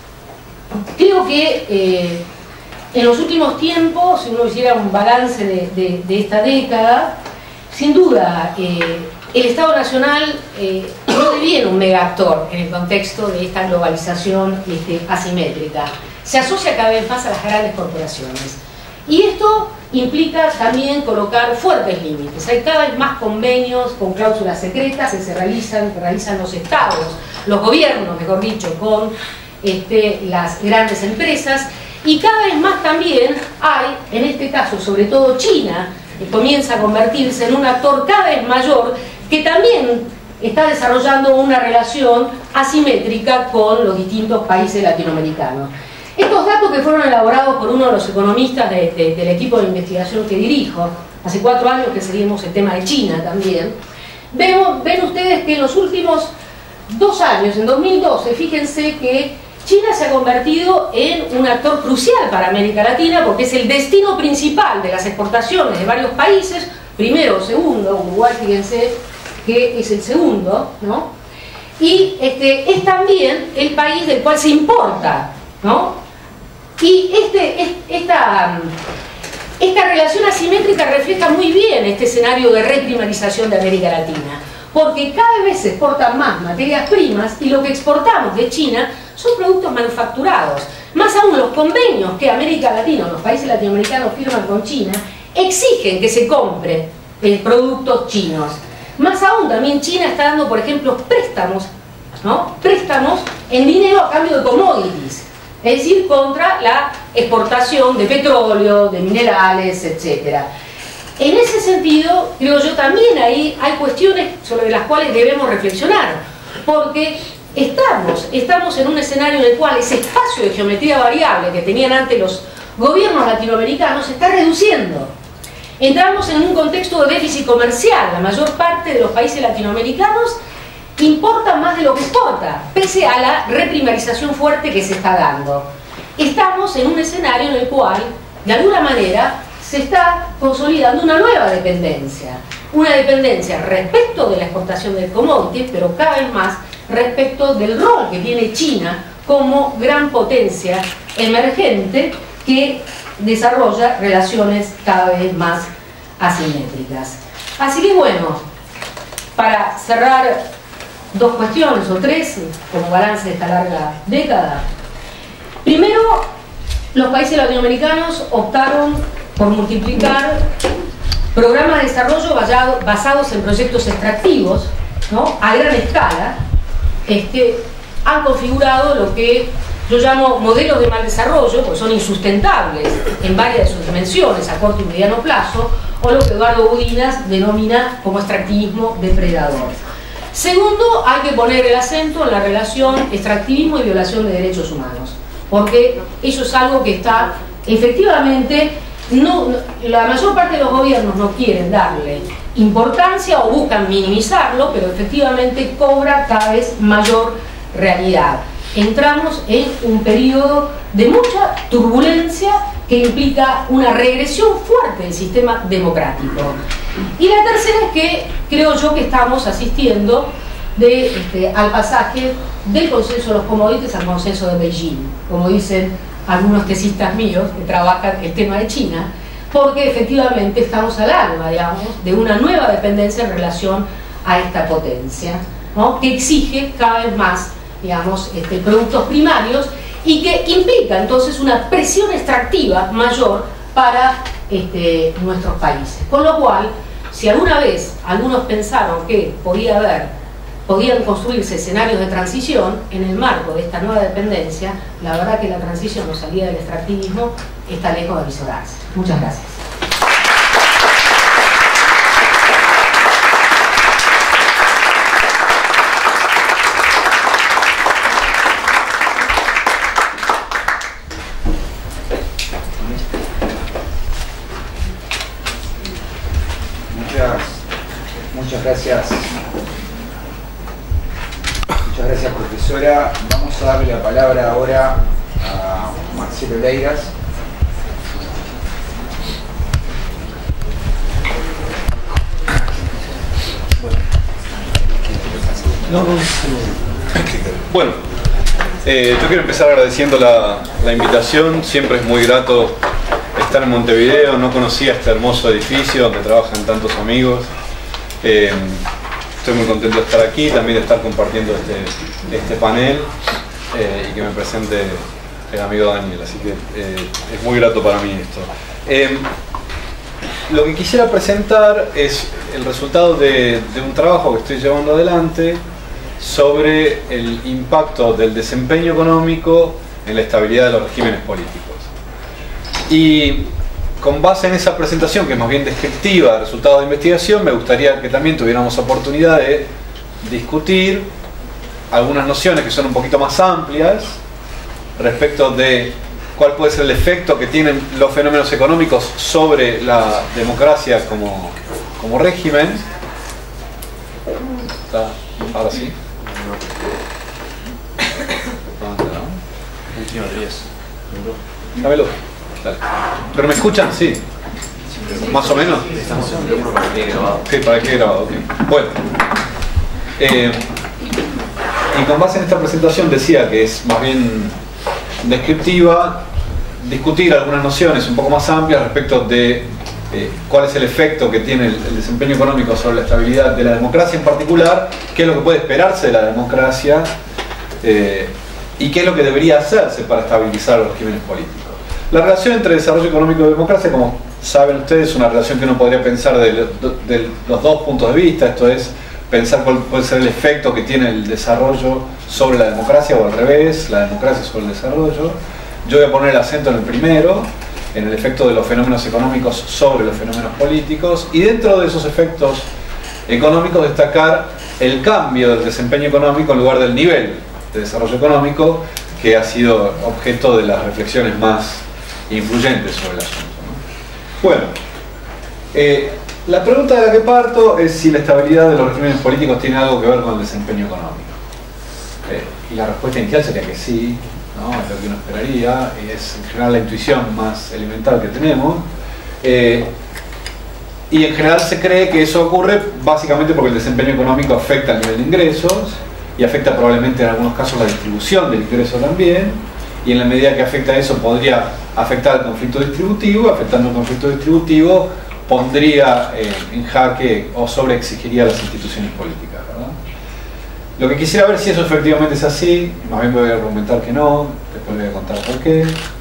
Creo que eh, en los últimos tiempos, si uno hiciera un balance de, de, de esta década, sin duda eh, el Estado Nacional eh, no deviene un megaactor en el contexto de esta globalización este, asimétrica. Se asocia cada vez más a las grandes corporaciones. Y esto implica también colocar fuertes límites. Hay cada vez más convenios con cláusulas secretas que se realizan, que realizan los estados, los gobiernos, mejor dicho, con este, las grandes empresas. Y cada vez más también hay, en este caso, sobre todo China, que comienza a convertirse en un actor cada vez mayor, que también está desarrollando una relación asimétrica con los distintos países latinoamericanos. Estos datos que fueron elaborados por uno de los economistas de, de, del equipo de investigación que dirijo, hace cuatro años que seguimos el tema de China también, vemos, ven ustedes que en los últimos dos años, en dos mil doce, fíjense que China se ha convertido en un actor crucial para América Latina porque es el destino principal de las exportaciones de varios países, primero o segundo, Uruguay, fíjense que es el segundo, ¿no? Y este, es también el país del cual se importa, ¿no? Y este, esta, esta relación asimétrica refleja muy bien este escenario de reprimarización de América Latina, porque cada vez se exportan más materias primas y lo que exportamos de China son productos manufacturados. Más aún los convenios que América Latina, los países latinoamericanos firman con China, exigen que se compre eh, productos chinos. Más aún también China está dando, por ejemplo, préstamos, ¿no? Préstamos en dinero a cambio de commodities. Es decir, contra la exportación de petróleo, de minerales, etcétera. En ese sentido, creo yo, también ahí hay cuestiones sobre las cuales debemos reflexionar, porque estamos, estamos en un escenario en el cual ese espacio de geometría variable que tenían antes los gobiernos latinoamericanos se está reduciendo. Entramos en un contexto de déficit comercial. La mayor parte de los países latinoamericanos importa más de lo que exporta, pese a la reprimarización fuerte que se está dando. Estamos en un escenario en el cual, de alguna manera, se está consolidando una nueva dependencia. Una dependencia respecto de la exportación del commodity, pero cada vez más respecto del rol que tiene China como gran potencia emergente que desarrolla relaciones cada vez más asimétricas. Así que bueno, para cerrar dos cuestiones o tres como balance de esta larga década. Primero, los países latinoamericanos optaron por multiplicar programas de desarrollo basados en proyectos extractivos, ¿no?, a gran escala. Este, han configurado lo que yo llamo modelos de mal desarrollo, porque son insustentables en varias de sus dimensiones a corto y mediano plazo, o lo que Eduardo Budinas denomina como extractivismo depredador. Segundo, hay que poner el acento en la relación extractivismo y violación de derechos humanos, porque eso es algo que está efectivamente, no, la mayor parte de los gobiernos no quieren darle importancia o buscan minimizarlo, pero efectivamente cobra cada vez mayor realidad. Entramos en un periodo de mucha turbulencia que implica una regresión fuerte del sistema democrático. Y la tercera es que creo yo que estamos asistiendo de, este, al pasaje del consenso de los commodities al consenso de Beijing, como dicen algunos tesistas míos que trabajan el tema de China, porque efectivamente estamos al alma, digamos, de una nueva dependencia en relación a esta potencia, ¿no?, que exige cada vez más, digamos, este, productos primarios y que implica entonces una presión extractiva mayor para este, nuestros países. Con lo cual, si alguna vez algunos pensaron que podía haber, podían construirse escenarios de transición en el marco de esta nueva dependencia, la verdad que la transición o salida del extractivismo está lejos de visorarse. Muchas gracias. Muchas, muchas gracias. Muchas gracias, profesora. Vamos a darle la palabra ahora a Marcelo Leiras. Bueno, eh, yo quiero empezar agradeciendo la, la invitación. Siempre es muy grato estar en Montevideo. No conocía este hermoso edificio donde trabajan tantos amigos. Eh, estoy muy contento de estar aquí, también de estar compartiendo este, este panel eh, y que me presente el amigo Daniel. Así que eh, es muy grato para mí esto. Eh, lo que quisiera presentar es el resultado de, de un trabajo que estoy llevando adelante sobre el impacto del desempeño económico en la estabilidad de los regímenes políticos. Y con base en esa presentación, que es más bien descriptiva de resultados de investigación, me gustaría que también tuviéramos oportunidad de discutir algunas nociones que son un poquito más amplias respecto de cuál puede ser el efecto que tienen los fenómenos económicos sobre la democracia como, como régimen. ¿Está? Ahora sí. Dámelo. Dale. ¿Pero me escuchan? Sí. ¿Más o menos? Sí, para que quede grabado. Okay. Bueno. Eh, y con base en esta presentación decía que es más bien descriptiva, discutir algunas nociones un poco más amplias respecto de eh, cuál es el efecto que tiene el, el desempeño económico sobre la estabilidad de la democracia en particular, qué es lo que puede esperarse de la democracia eh, y qué es lo que debería hacerse para estabilizar los regímenes políticos. La relación entre desarrollo económico y democracia, como saben ustedes, es una relación que uno podría pensar de, de, de los dos puntos de vista, esto es, pensar cuál puede ser el efecto que tiene el desarrollo sobre la democracia o al revés, la democracia sobre el desarrollo. Yo voy a poner el acento en el primero, en el efecto de los fenómenos económicos sobre los fenómenos políticos, y dentro de esos efectos económicos destacar el cambio del desempeño económico en lugar del nivel de desarrollo económico, que ha sido objeto de las reflexiones más influyentes sobre el asunto, ¿no? Bueno, eh, la pregunta de la que parto es si la estabilidad de los regímenes políticos tiene algo que ver con el desempeño económico. Eh, y la respuesta inicial sería que sí, ¿no? Es lo que uno esperaría, es en general la intuición más elemental que tenemos. Eh, y en general se cree que eso ocurre básicamente porque el desempeño económico afecta el nivel de ingresos y afecta probablemente en algunos casos la distribución del ingreso también, y en la medida que afecta eso podría afectar el conflicto distributivo. Afectando el conflicto distributivo pondría eh, en jaque o sobreexigiría las instituciones políticas, ¿verdad? Lo que quisiera ver si eso efectivamente es así, más bien voy a argumentar que no, después voy a contar por qué.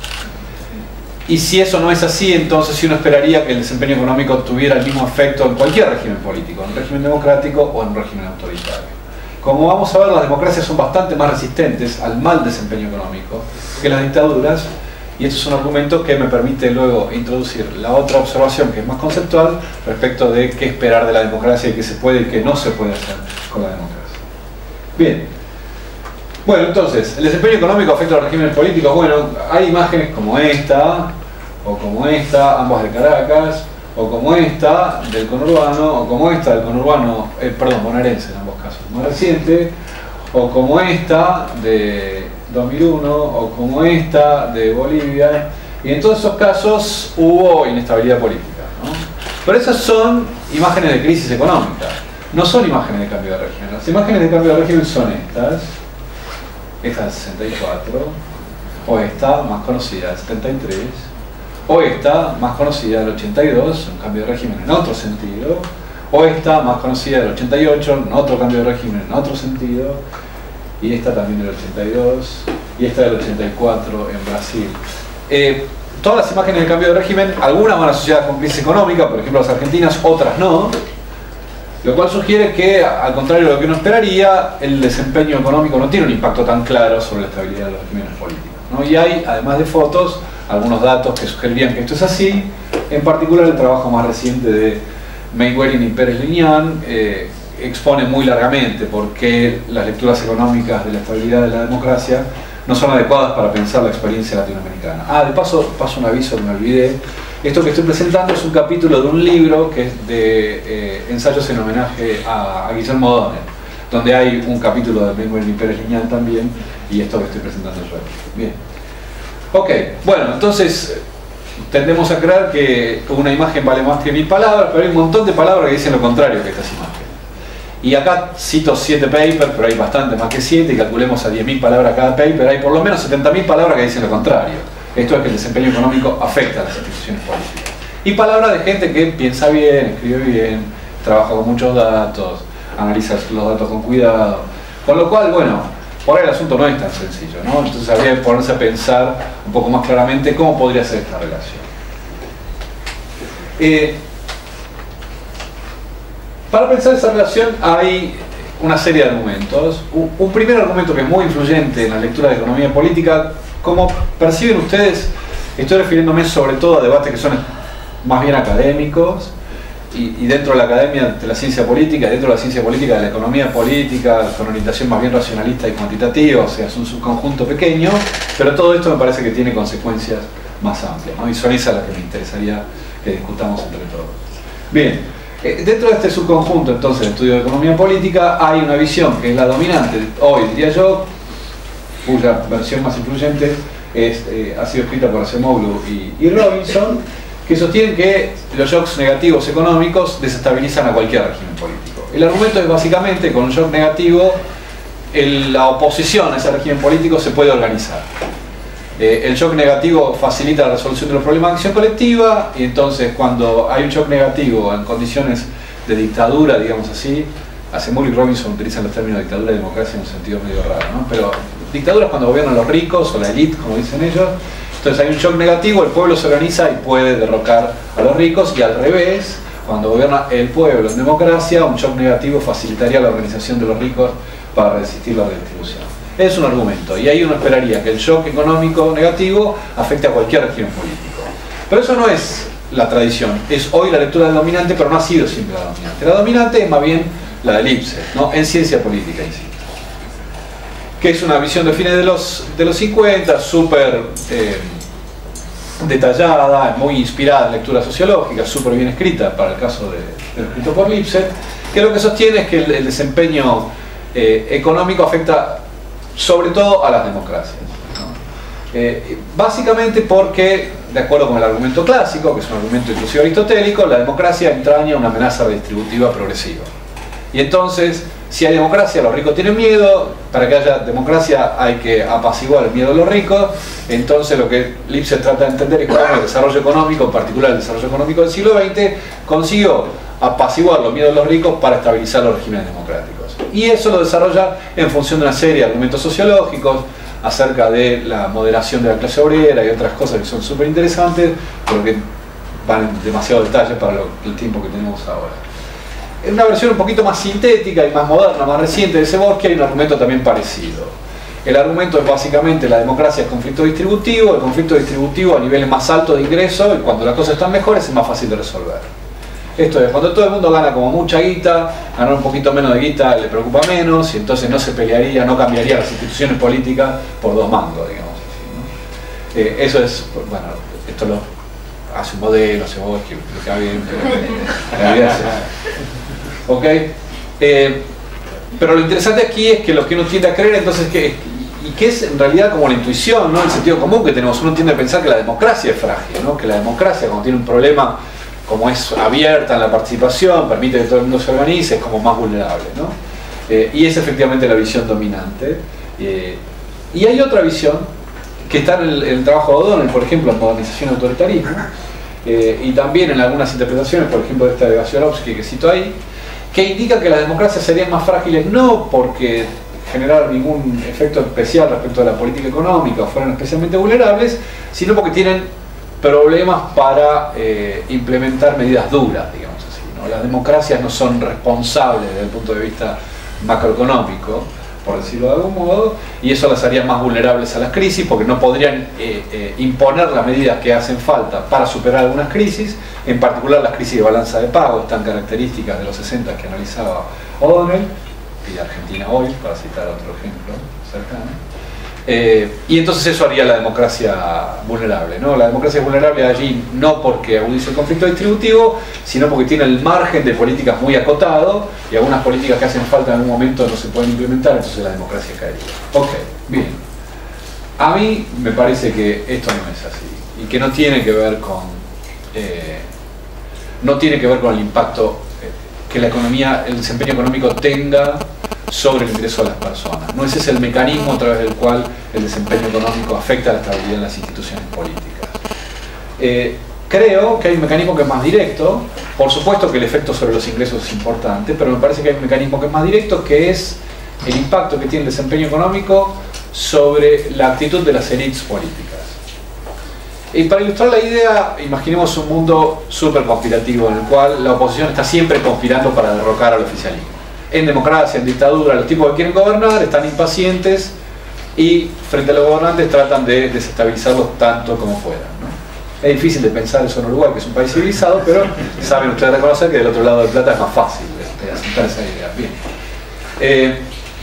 Y si eso no es así, entonces si uno esperaría que el desempeño económico tuviera el mismo efecto en cualquier régimen político, en un régimen democrático o en un régimen autoritario. Como vamos a ver, las democracias son bastante más resistentes al mal desempeño económico que las dictaduras, Y esto es un argumento que me permite luego introducir la otra observación, que es más conceptual, respecto de qué esperar de la democracia y qué se puede y qué no se puede hacer con la democracia. Bien. Bueno, entonces, ¿el desempeño económico afecta a los regímenes políticos? Bueno, hay imágenes como esta, o como esta, ambas de Caracas, o como esta del conurbano, o como esta del conurbano, eh, perdón, bonaerense en ambos casos, más reciente, o como esta de dos mil uno, o como esta de Bolivia, y en todos esos casos hubo inestabilidad política, ¿no? Pero esas son imágenes de crisis económica, no son imágenes de cambio de régimen. Las imágenes de cambio de régimen son estas, esta del sesenta y cuatro, o esta más conocida del setenta y tres, o esta más conocida del ochenta y dos, un cambio de régimen en otro sentido, o esta más conocida del ochenta y ocho, en otro cambio de régimen en otro sentido, y esta también del ochenta y dos, y esta del ochenta y cuatro en Brasil. Eh, todas las imágenes de cambio de régimen, algunas van asociadas con crisis económica, por ejemplo las argentinas, otras no, lo cual sugiere que, al contrario de lo que uno esperaría, el desempeño económico no tiene un impacto tan claro sobre la estabilidad de los regímenes políticos, ¿no? Y hay, además de fotos, algunos datos que sugerirían que esto es así, en particular el trabajo más reciente de Meiguerin y Pérez Liñán eh, expone muy largamente por qué las lecturas económicas de la estabilidad de la democracia no son adecuadas para pensar la experiencia latinoamericana. Ah, de paso, paso un aviso que me olvidé. Esto que estoy presentando es un capítulo de un libro que es de eh, ensayos en homenaje a, a Guillermo O'Donnell, donde hay un capítulo de Meiguerin y Pérez Liñán también, y esto que estoy presentando yo. Bien. Ok, bueno, entonces tendemos a creer que una imagen vale más que mil palabras, pero hay un montón de palabras que dicen lo contrario que estas imágenes. Y acá cito siete papers, pero hay bastante más que siete, y calculemos a diez mil palabras cada paper, hay por lo menos setenta mil palabras que dicen lo contrario. Esto es que el desempeño económico afecta a las instituciones políticas. Y palabras de gente que piensa bien, escribe bien, trabaja con muchos datos, analiza los datos con cuidado. Con lo cual, bueno, por ahí el asunto no es tan sencillo, ¿no? Entonces habría que ponerse a pensar un poco más claramente cómo podría ser esta relación. Eh, para pensar esa relación hay una serie de argumentos. Un, un primer argumento que es muy influyente en la lectura de economía política, como perciben ustedes, estoy refiriéndome sobre todo a debates que son más bien académicos, y, y dentro de la academia de la ciencia política, dentro de la ciencia política de la economía política, con orientación más bien racionalista y cuantitativa, o sea, es un subconjunto pequeño, pero todo esto me parece que tiene consecuencias más amplias, ¿no? Y son esas las que me interesaría que discutamos entre todos. Bien, eh, dentro de este subconjunto, entonces, de estudio de economía política, hay una visión que es la dominante, hoy diría yo, cuya versión más influyente es, eh, ha sido escrita por Acemoglu y, y Robinson, que sostienen que los shocks negativos económicos desestabilizan a cualquier régimen político. El argumento es básicamente, con un shock negativo, el, la oposición a ese régimen político se puede organizar. Eh, el shock negativo facilita la resolución de los problemas de acción colectiva, y entonces cuando hay un shock negativo en condiciones de dictadura, digamos así, Acemoglu y Robinson utilizan los términos dictadura y democracia en un sentido medio raro, ¿no? Pero dictaduras cuando gobiernan los ricos o la élite, como dicen ellos. Entonces hay un shock negativo, el pueblo se organiza y puede derrocar a los ricos, y al revés, cuando gobierna el pueblo en democracia, un shock negativo facilitaría la organización de los ricos para resistir la redistribución. Es un argumento, y ahí uno esperaría que el shock económico negativo afecte a cualquier régimen político. Pero eso no es la tradición, es hoy la lectura del dominante, pero no ha sido siempre la dominante. La dominante es más bien la del Lipset, ¿no? En ciencia política, insisto, que es una visión de fines de los, de los cincuenta, súper eh, detallada, muy inspirada en lectura sociológica, súper bien escrita para el caso de, de lo escrito por Lipset, que lo que sostiene es que el, el desempeño eh, económico afecta sobre todo a las democracias, ¿no? Eh, básicamente porque, de acuerdo con el argumento clásico, que es un argumento inclusive aristotélico, la democracia entraña una amenaza redistributiva progresiva. Y entonces, si hay democracia, los ricos tienen miedo. Para que haya democracia hay que apaciguar el miedo de los ricos. Entonces lo que Lipset trata de entender es cómo el desarrollo económico, en particular el desarrollo económico del siglo veinte, consiguió apaciguar los miedos de los ricos para estabilizar los regímenes democráticos. Y eso lo desarrolla en función de una serie de argumentos sociológicos acerca de la moderación de la clase obrera y otras cosas que son súper interesantes, pero que van en demasiado detalle para lo, el tiempo que tenemos ahora. En una versión un poquito más sintética y más moderna, más reciente de Seborski, hay un argumento también parecido. El argumento es básicamente la democracia es conflicto distributivo, el conflicto distributivo a niveles más altos de ingreso, y cuando las cosas están mejores es más fácil de resolver. Esto es, cuando todo el mundo gana como mucha guita, ganar un poquito menos de guita le preocupa menos, y entonces no se pelearía, no cambiaría las instituciones políticas por dos mangos, digamos así, ¿no? Eh, eso es, bueno, esto lo hace un modelo, hace vos, que lo que va bien, pero la realidad es eso. ¿Ok? Eh, pero lo interesante aquí es que lo que uno tiende a creer, entonces, que y que es en realidad como la intuición, ¿no? El sentido común que tenemos, uno tiende a pensar que la democracia es frágil, ¿no? Que la democracia, cuando tiene un problema, como es abierta en la participación, permite que todo el mundo se organice, es como más vulnerable, ¿no? Eh, y es efectivamente la visión dominante. Eh, y hay otra visión que está en el, en el trabajo de O'Donnell, por ejemplo, en Modernización y Autoritarismo, eh, y también en algunas interpretaciones, por ejemplo, de esta de Gasiorowski que cito ahí, que indica que las democracias serían más frágiles no porque generaran ningún efecto especial respecto a la política económica o fueran especialmente vulnerables, sino porque tienen problemas para eh, implementar medidas duras, digamos así, ¿no? Las democracias no son responsables desde el punto de vista macroeconómico, por decirlo de algún modo, y eso las haría más vulnerables a las crisis porque no podrían eh, eh, imponer las medidas que hacen falta para superar algunas crisis, en particular las crisis de balanza de pagos tan características de los sesenta que analizaba O'Donnell y de Argentina hoy, para citar otro ejemplo cercano. Eh, y entonces eso haría la democracia vulnerable, ¿no? La democracia es vulnerable allí no porque agudice el conflicto distributivo, sino porque tiene el margen de políticas muy acotado y algunas políticas que hacen falta en algún momento no se pueden implementar, entonces la democracia caería. Ok, bien. A mí me parece que esto no es así y que no tiene que ver con eh, no tiene que ver con el impacto eh, que la economía, el desempeño económico tenga sobre el ingreso de las personas. No ese es el mecanismo a través del cual el desempeño económico afecta a la estabilidad en las instituciones políticas. Eh, creo que hay un mecanismo que es más directo, por supuesto que el efecto sobre los ingresos es importante, pero me parece que hay un mecanismo que es más directo, que es el impacto que tiene el desempeño económico sobre la actitud de las élites políticas. Y para ilustrar la idea, imaginemos un mundo súper conspirativo en el cual la oposición está siempre conspirando para derrocar al oficialismo. En democracia, en dictadura, los tipos que quieren gobernar están impacientes y frente a los gobernantes tratan de desestabilizarlos tanto como puedan, ¿no? Es difícil de pensar eso en Uruguay, que es un país civilizado, pero saben ustedes reconocer que del otro lado del plata es más fácil de, de aceptar esa idea. Bien. Eh,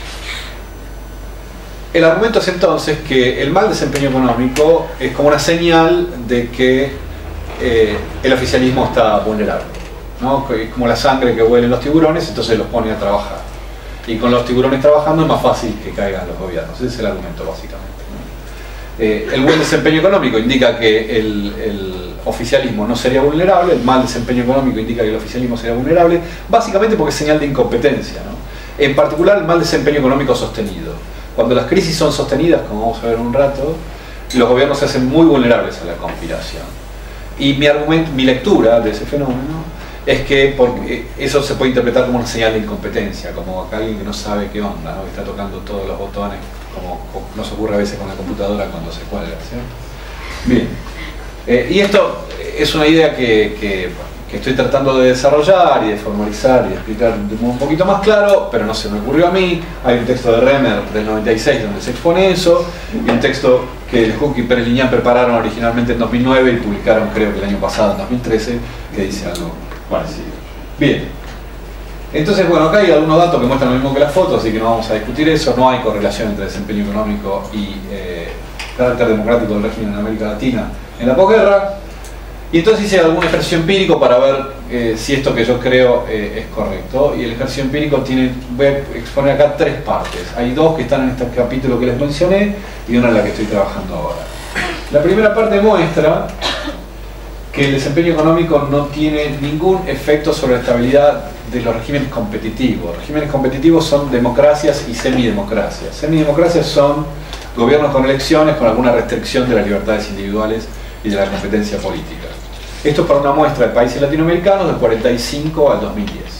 el argumento es entonces que el mal desempeño económico es como una señal de que eh, el oficialismo está vulnerable, ¿no? Como la sangre que huelen los tiburones, entonces los pone a trabajar. Y con los tiburones trabajando es más fácil que caigan los gobiernos. Ese es el argumento básicamente, ¿no? Eh, el buen desempeño económico indica que el, el oficialismo no sería vulnerable, el mal desempeño económico indica que el oficialismo sería vulnerable, básicamente porque es señal de incompetencia, ¿no? En particular el mal desempeño económico sostenido. Cuando las crisis son sostenidas, como vamos a ver en un rato, los gobiernos se hacen muy vulnerables a la conspiración. Y mi, argumento, mi lectura de ese fenómeno es que porque eso se puede interpretar como una señal de incompetencia, como alguien que no sabe qué onda, ¿no? Que está tocando todos los botones, como nos ocurre a veces con la computadora cuando se cuelga, ¿sí? Bien. Eh, y esto es una idea que, que, que estoy tratando de desarrollar y de formalizar y de explicar de un poquito más claro, pero no se me ocurrió a mí. Hay un texto de Remer del noventa y seis donde se expone eso, y un texto que el Hook y Pérez Liñán prepararon originalmente en dos mil nueve y publicaron creo que el año pasado, en dos mil trece, que dice algo parecido. Bien. Entonces, bueno, acá hay algunos datos que muestran lo mismo que las fotos, así que no vamos a discutir eso. No hay correlación entre desempeño económico y eh, carácter democrático del régimen en América Latina en la posguerra. Y entonces hice algún ejercicio empírico para ver eh, si esto que yo creo eh, es correcto. Y el ejercicio empírico tiene, voy a exponer acá tres partes. Hay dos que están en este capítulo que les mencioné y una en la que estoy trabajando ahora. La primera parte muestra que el desempeño económico no tiene ningún efecto sobre la estabilidad de los regímenes competitivos. Los regímenes competitivos son democracias y semidemocracias. Semidemocracias son gobiernos con elecciones con alguna restricción de las libertades individuales y de la competencia política. Esto es para una muestra de países latinoamericanos del cuarenta y cinco al dos mil diez.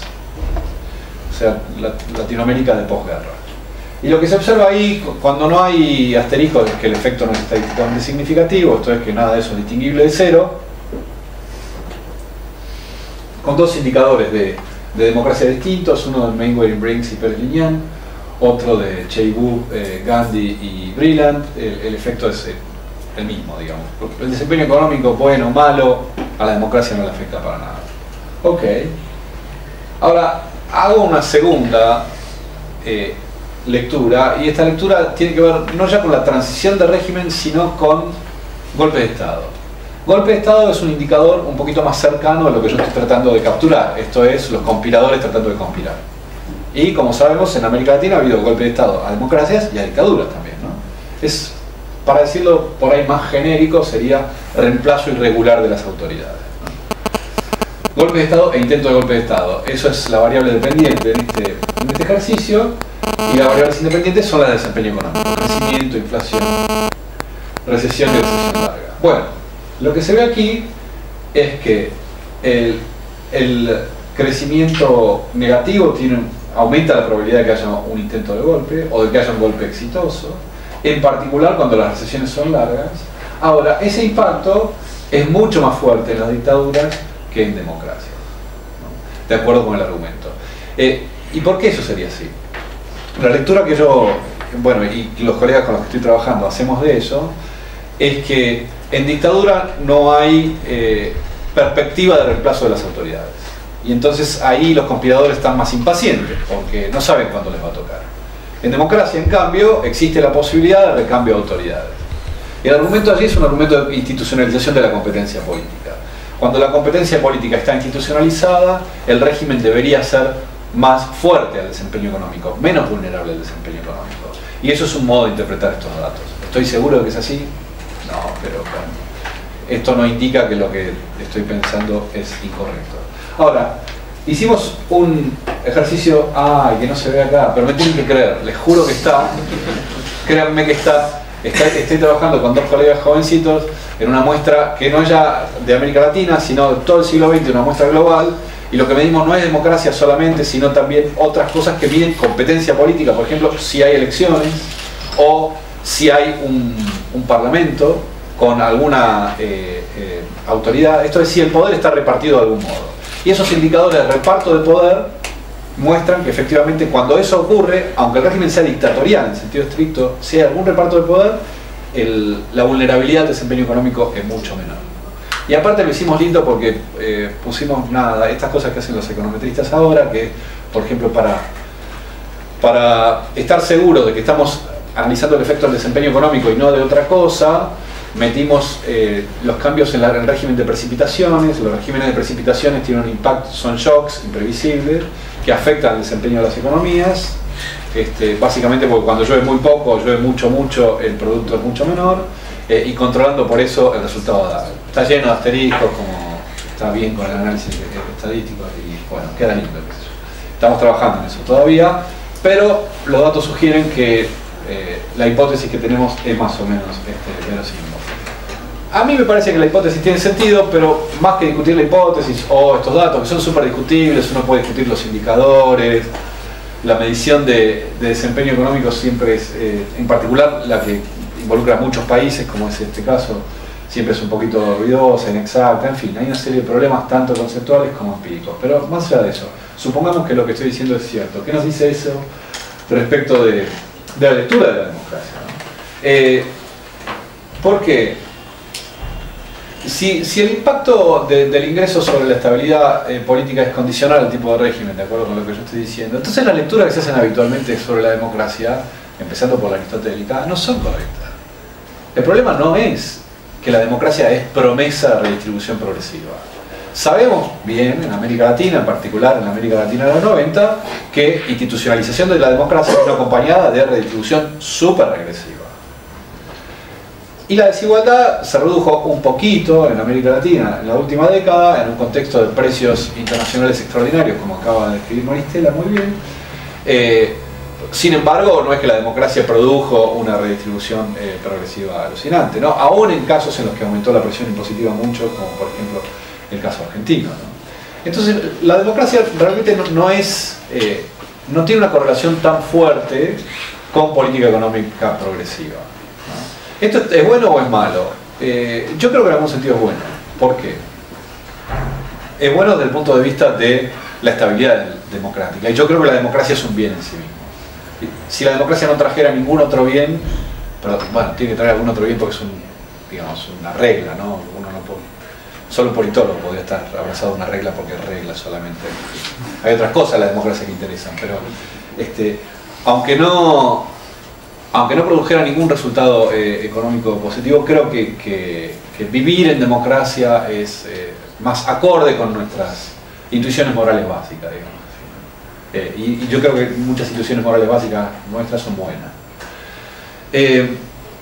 O sea, la, Latinoamérica de posguerra. Y lo que se observa ahí, cuando no hay asterisco, es que el efecto no es estadísticamente significativo, esto es que nada de eso es distinguible de cero, con dos indicadores de, de democracia distintos, uno de Mainwaring Briggs y Pérez Liñán, otro de Cheibu, eh, Gandhi y Brillant, el, el efecto es el, el mismo, digamos. El desempeño económico, bueno o malo, a la democracia no le afecta para nada. Ok. Ahora, hago una segunda eh, lectura, y esta lectura tiene que ver no ya con la transición de régimen, sino con golpe de Estado. Golpe de Estado es un indicador un poquito más cercano a lo que yo estoy tratando de capturar, esto es, los compiladores tratando de compilar. Y como sabemos, en América Latina ha habido golpe de Estado a democracias y a dictaduras también, ¿no? Es, para decirlo por ahí más genérico, sería reemplazo irregular de las autoridades, ¿no? Golpe de Estado e intento de golpe de Estado, eso es la variable dependiente en este, en este ejercicio, y las variables independientes son las de desempeño económico, crecimiento, inflación, recesión y recesión larga. Bueno, lo que se ve aquí es que el, el crecimiento negativo tiene, aumenta la probabilidad de que haya un intento de golpe o de que haya un golpe exitoso, en particular cuando las recesiones son largas. Ahora, ese impacto es mucho más fuerte en las dictaduras que en democracias, ¿no? De acuerdo con el argumento. Eh, ¿Y por qué eso sería así? La lectura que yo, bueno, y los colegas con los que estoy trabajando hacemos de eso, es que en dictadura no hay eh, perspectiva de reemplazo de las autoridades. Y entonces ahí los compiladores están más impacientes, porque no saben cuándo les va a tocar. En democracia, en cambio, existe la posibilidad de recambio de autoridades. Y el argumento allí es un argumento de institucionalización de la competencia política. Cuando la competencia política está institucionalizada, el régimen debería ser más fuerte al desempeño económico, menos vulnerable al desempeño económico. Y eso es un modo de interpretar estos datos. ¿Estoy seguro de que es así? No, pero bueno, esto no indica que lo que estoy pensando es incorrecto. Ahora, hicimos un ejercicio, ay, que no se ve acá, pero me tienen que creer, les juro que está, créanme que está, está, estoy trabajando con dos colegas jovencitos en una muestra que no es ya de América Latina, sino de todo el siglo veinte, una muestra global, y lo que medimos no es democracia solamente, sino también otras cosas que miden competencia política, por ejemplo, si hay elecciones, o si hay un, un parlamento con alguna eh, eh, autoridad, esto es si el poder está repartido de algún modo. Y esos indicadores de reparto de poder muestran que efectivamente cuando eso ocurre, aunque el régimen sea dictatorial en sentido estricto, si hay algún reparto de poder, el, la vulnerabilidad del desempeño económico es mucho menor. Y aparte lo hicimos lindo porque eh, pusimos nada, estas cosas que hacen los econometristas ahora, que por ejemplo para, para estar seguros de que estamos analizando el efecto del desempeño económico y no de otra cosa, metimos eh, los cambios en, la, en el régimen de precipitaciones. Los regímenes de precipitaciones tienen un impacto, son shocks imprevisibles que afectan el desempeño de las economías, este, básicamente porque cuando llueve muy poco, llueve mucho, mucho, el producto es mucho menor, eh, y controlando por eso el resultado dado. Está lleno de asteriscos, como está bien con el análisis estadístico, y bueno, queda lindo. Estamos trabajando en eso todavía, pero los datos sugieren que eh, la hipótesis que tenemos es más o menos este, verosímil. A mí me parece que la hipótesis tiene sentido, pero más que discutir la hipótesis o estos datos, que son súper discutibles, uno puede discutir los indicadores, la medición de, de desempeño económico siempre es, eh, en particular la que involucra a muchos países, como es este caso, siempre es un poquito ruidosa, inexacta, en fin, hay una serie de problemas tanto conceptuales como empíricos. Pero más allá de eso, supongamos que lo que estoy diciendo es cierto. ¿Qué nos dice eso respecto de, de la lectura de la democracia, ¿no? Eh, ¿Por qué? Si, si el impacto de, del ingreso sobre la estabilidad eh, política es condicional al tipo de régimen, de acuerdo con lo que yo estoy diciendo, entonces las lecturas que se hacen habitualmente sobre la democracia, empezando por la aristotélica, no son correctas. El problema no es que la democracia es promesa de redistribución progresiva. Sabemos bien, en América Latina, en particular en América Latina de los noventa, que institucionalización de la democracia vino acompañada de redistribución súper regresiva. Y la desigualdad se redujo un poquito en América Latina en la última década, en un contexto de precios internacionales extraordinarios, como acaba de describir Maristela muy bien. Eh, sin embargo, no es que la democracia produjo una redistribución eh, progresiva alucinante, ¿no? Aún en casos en los que aumentó la presión impositiva mucho, como por ejemplo el caso argentino, ¿no? Entonces, la democracia realmente no, no es, eh, no tiene una correlación tan fuerte con política económica progresiva. ¿Esto es bueno o es malo? Eh, yo creo que en algún sentido es bueno. ¿Por qué? Es bueno desde el punto de vista de la estabilidad democrática. Y yo creo que la democracia es un bien en sí mismo. si la democracia no trajera ningún otro bien, pero bueno, tiene que traer algún otro bien porque es un, digamos, una regla, ¿no? Uno no puede, solo un politólogo podría estar abrazado a una regla porque es regla solamente. Hay otras cosas en la democracia que interesan, pero este, aunque no aunque no produjera ningún resultado eh, económico positivo, creo que, que, que vivir en democracia es eh, más acorde con nuestras intuiciones morales básicas, digamos. Eh, y, y yo creo que muchas intuiciones morales básicas nuestras son buenas. Eh,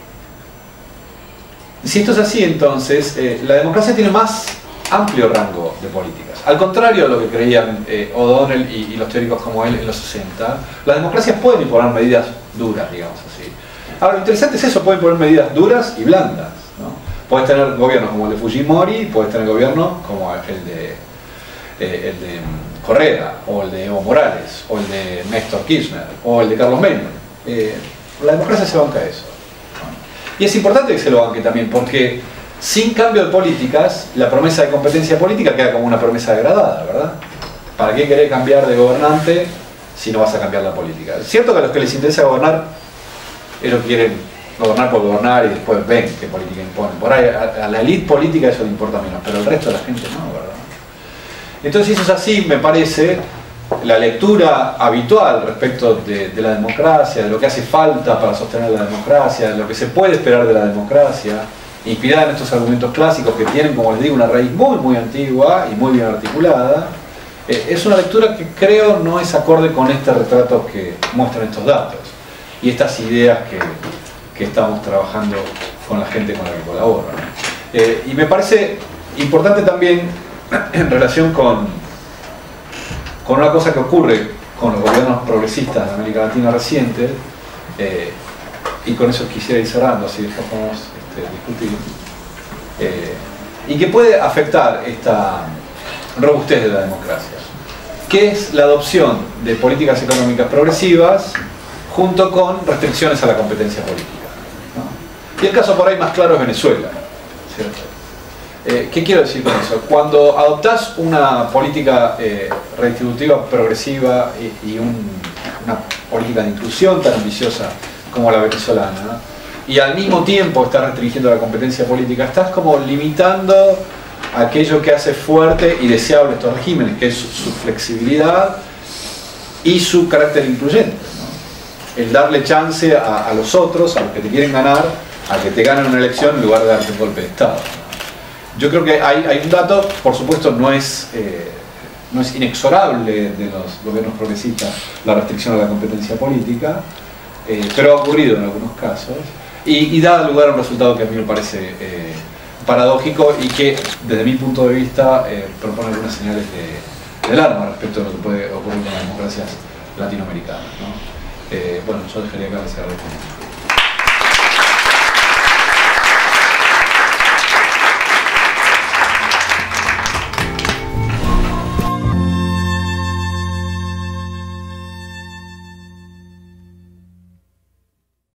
si esto es así, entonces, eh, la democracia tiene más amplio rango de políticas. Al contrario de lo que creían eh, O'Donnell y, y los teóricos como él en los sesenta, las democracias pueden imponer medidas duras, digamos así. Ahora, lo interesante es eso, pueden imponer medidas duras y blandas, ¿no? Puedes tener gobiernos como el de Fujimori, puedes tener gobiernos como el de, eh, el de Correa, o el de Evo Morales, o el de Néstor Kirchner, o el de Carlos Menem. Eh, la democracia se banca eso, ¿no? Y es importante que se lo banque también, porque sin cambio de políticas, la promesa de competencia política queda como una promesa degradada, ¿verdad? ¿Para qué querer cambiar de gobernante si no vas a cambiar la política? Es cierto que a los que les interesa gobernar, ellos quieren gobernar por gobernar y después ven qué política imponen. Por ahí a, a la élite política eso le importa menos, pero el resto de la gente no, ¿verdad? Entonces, si eso es así, me parece, la lectura habitual respecto de, de la democracia, de lo que hace falta para sostener la democracia, de lo que se puede esperar de la democracia, inspirada en estos argumentos clásicos que tienen, como les digo, una raíz muy muy antigua y muy bien articulada, eh, es una lectura que creo no es acorde con este retrato que muestran estos datos y estas ideas que, que estamos trabajando con la gente con la que colaboro, ¿no? Eh, y me parece importante también en relación con, con una cosa que ocurre con los gobiernos progresistas de América Latina reciente, eh, y con eso quisiera ir cerrando, así después podemos este, discutir, eh, y que puede afectar esta robustez de la democracia, que es la adopción de políticas económicas progresivas junto con restricciones a la competencia política, ¿no? Y el caso por ahí más claro es Venezuela, ¿cierto? Eh, ¿Qué quiero decir con eso? Cuando adoptás una política eh, redistributiva progresiva y, y un, una política de inclusión tan ambiciosa como la venezolana, y al mismo tiempo estás restringiendo la competencia política, estás como limitando aquello que hace fuerte y deseable estos regímenes, que es su, su flexibilidad y su carácter incluyente, ¿no? El darle chance a, a los otros, a los que te quieren ganar, a que te ganen una elección en lugar de darte un golpe de Estado, ¿no? Yo creo que hay, hay un dato, por supuesto no es, eh, no es inexorable de los gobiernos progresistas la restricción a la competencia política, eh, pero ha ocurrido en algunos casos y, y da lugar a un resultado que a mí me parece eh, paradójico y que desde mi punto de vista eh, propone algunas señales de, de alarma respecto a lo que puede ocurrir con las democracias latinoamericanas, ¿no? Eh, bueno, yo dejaría acá de cerrar el tema.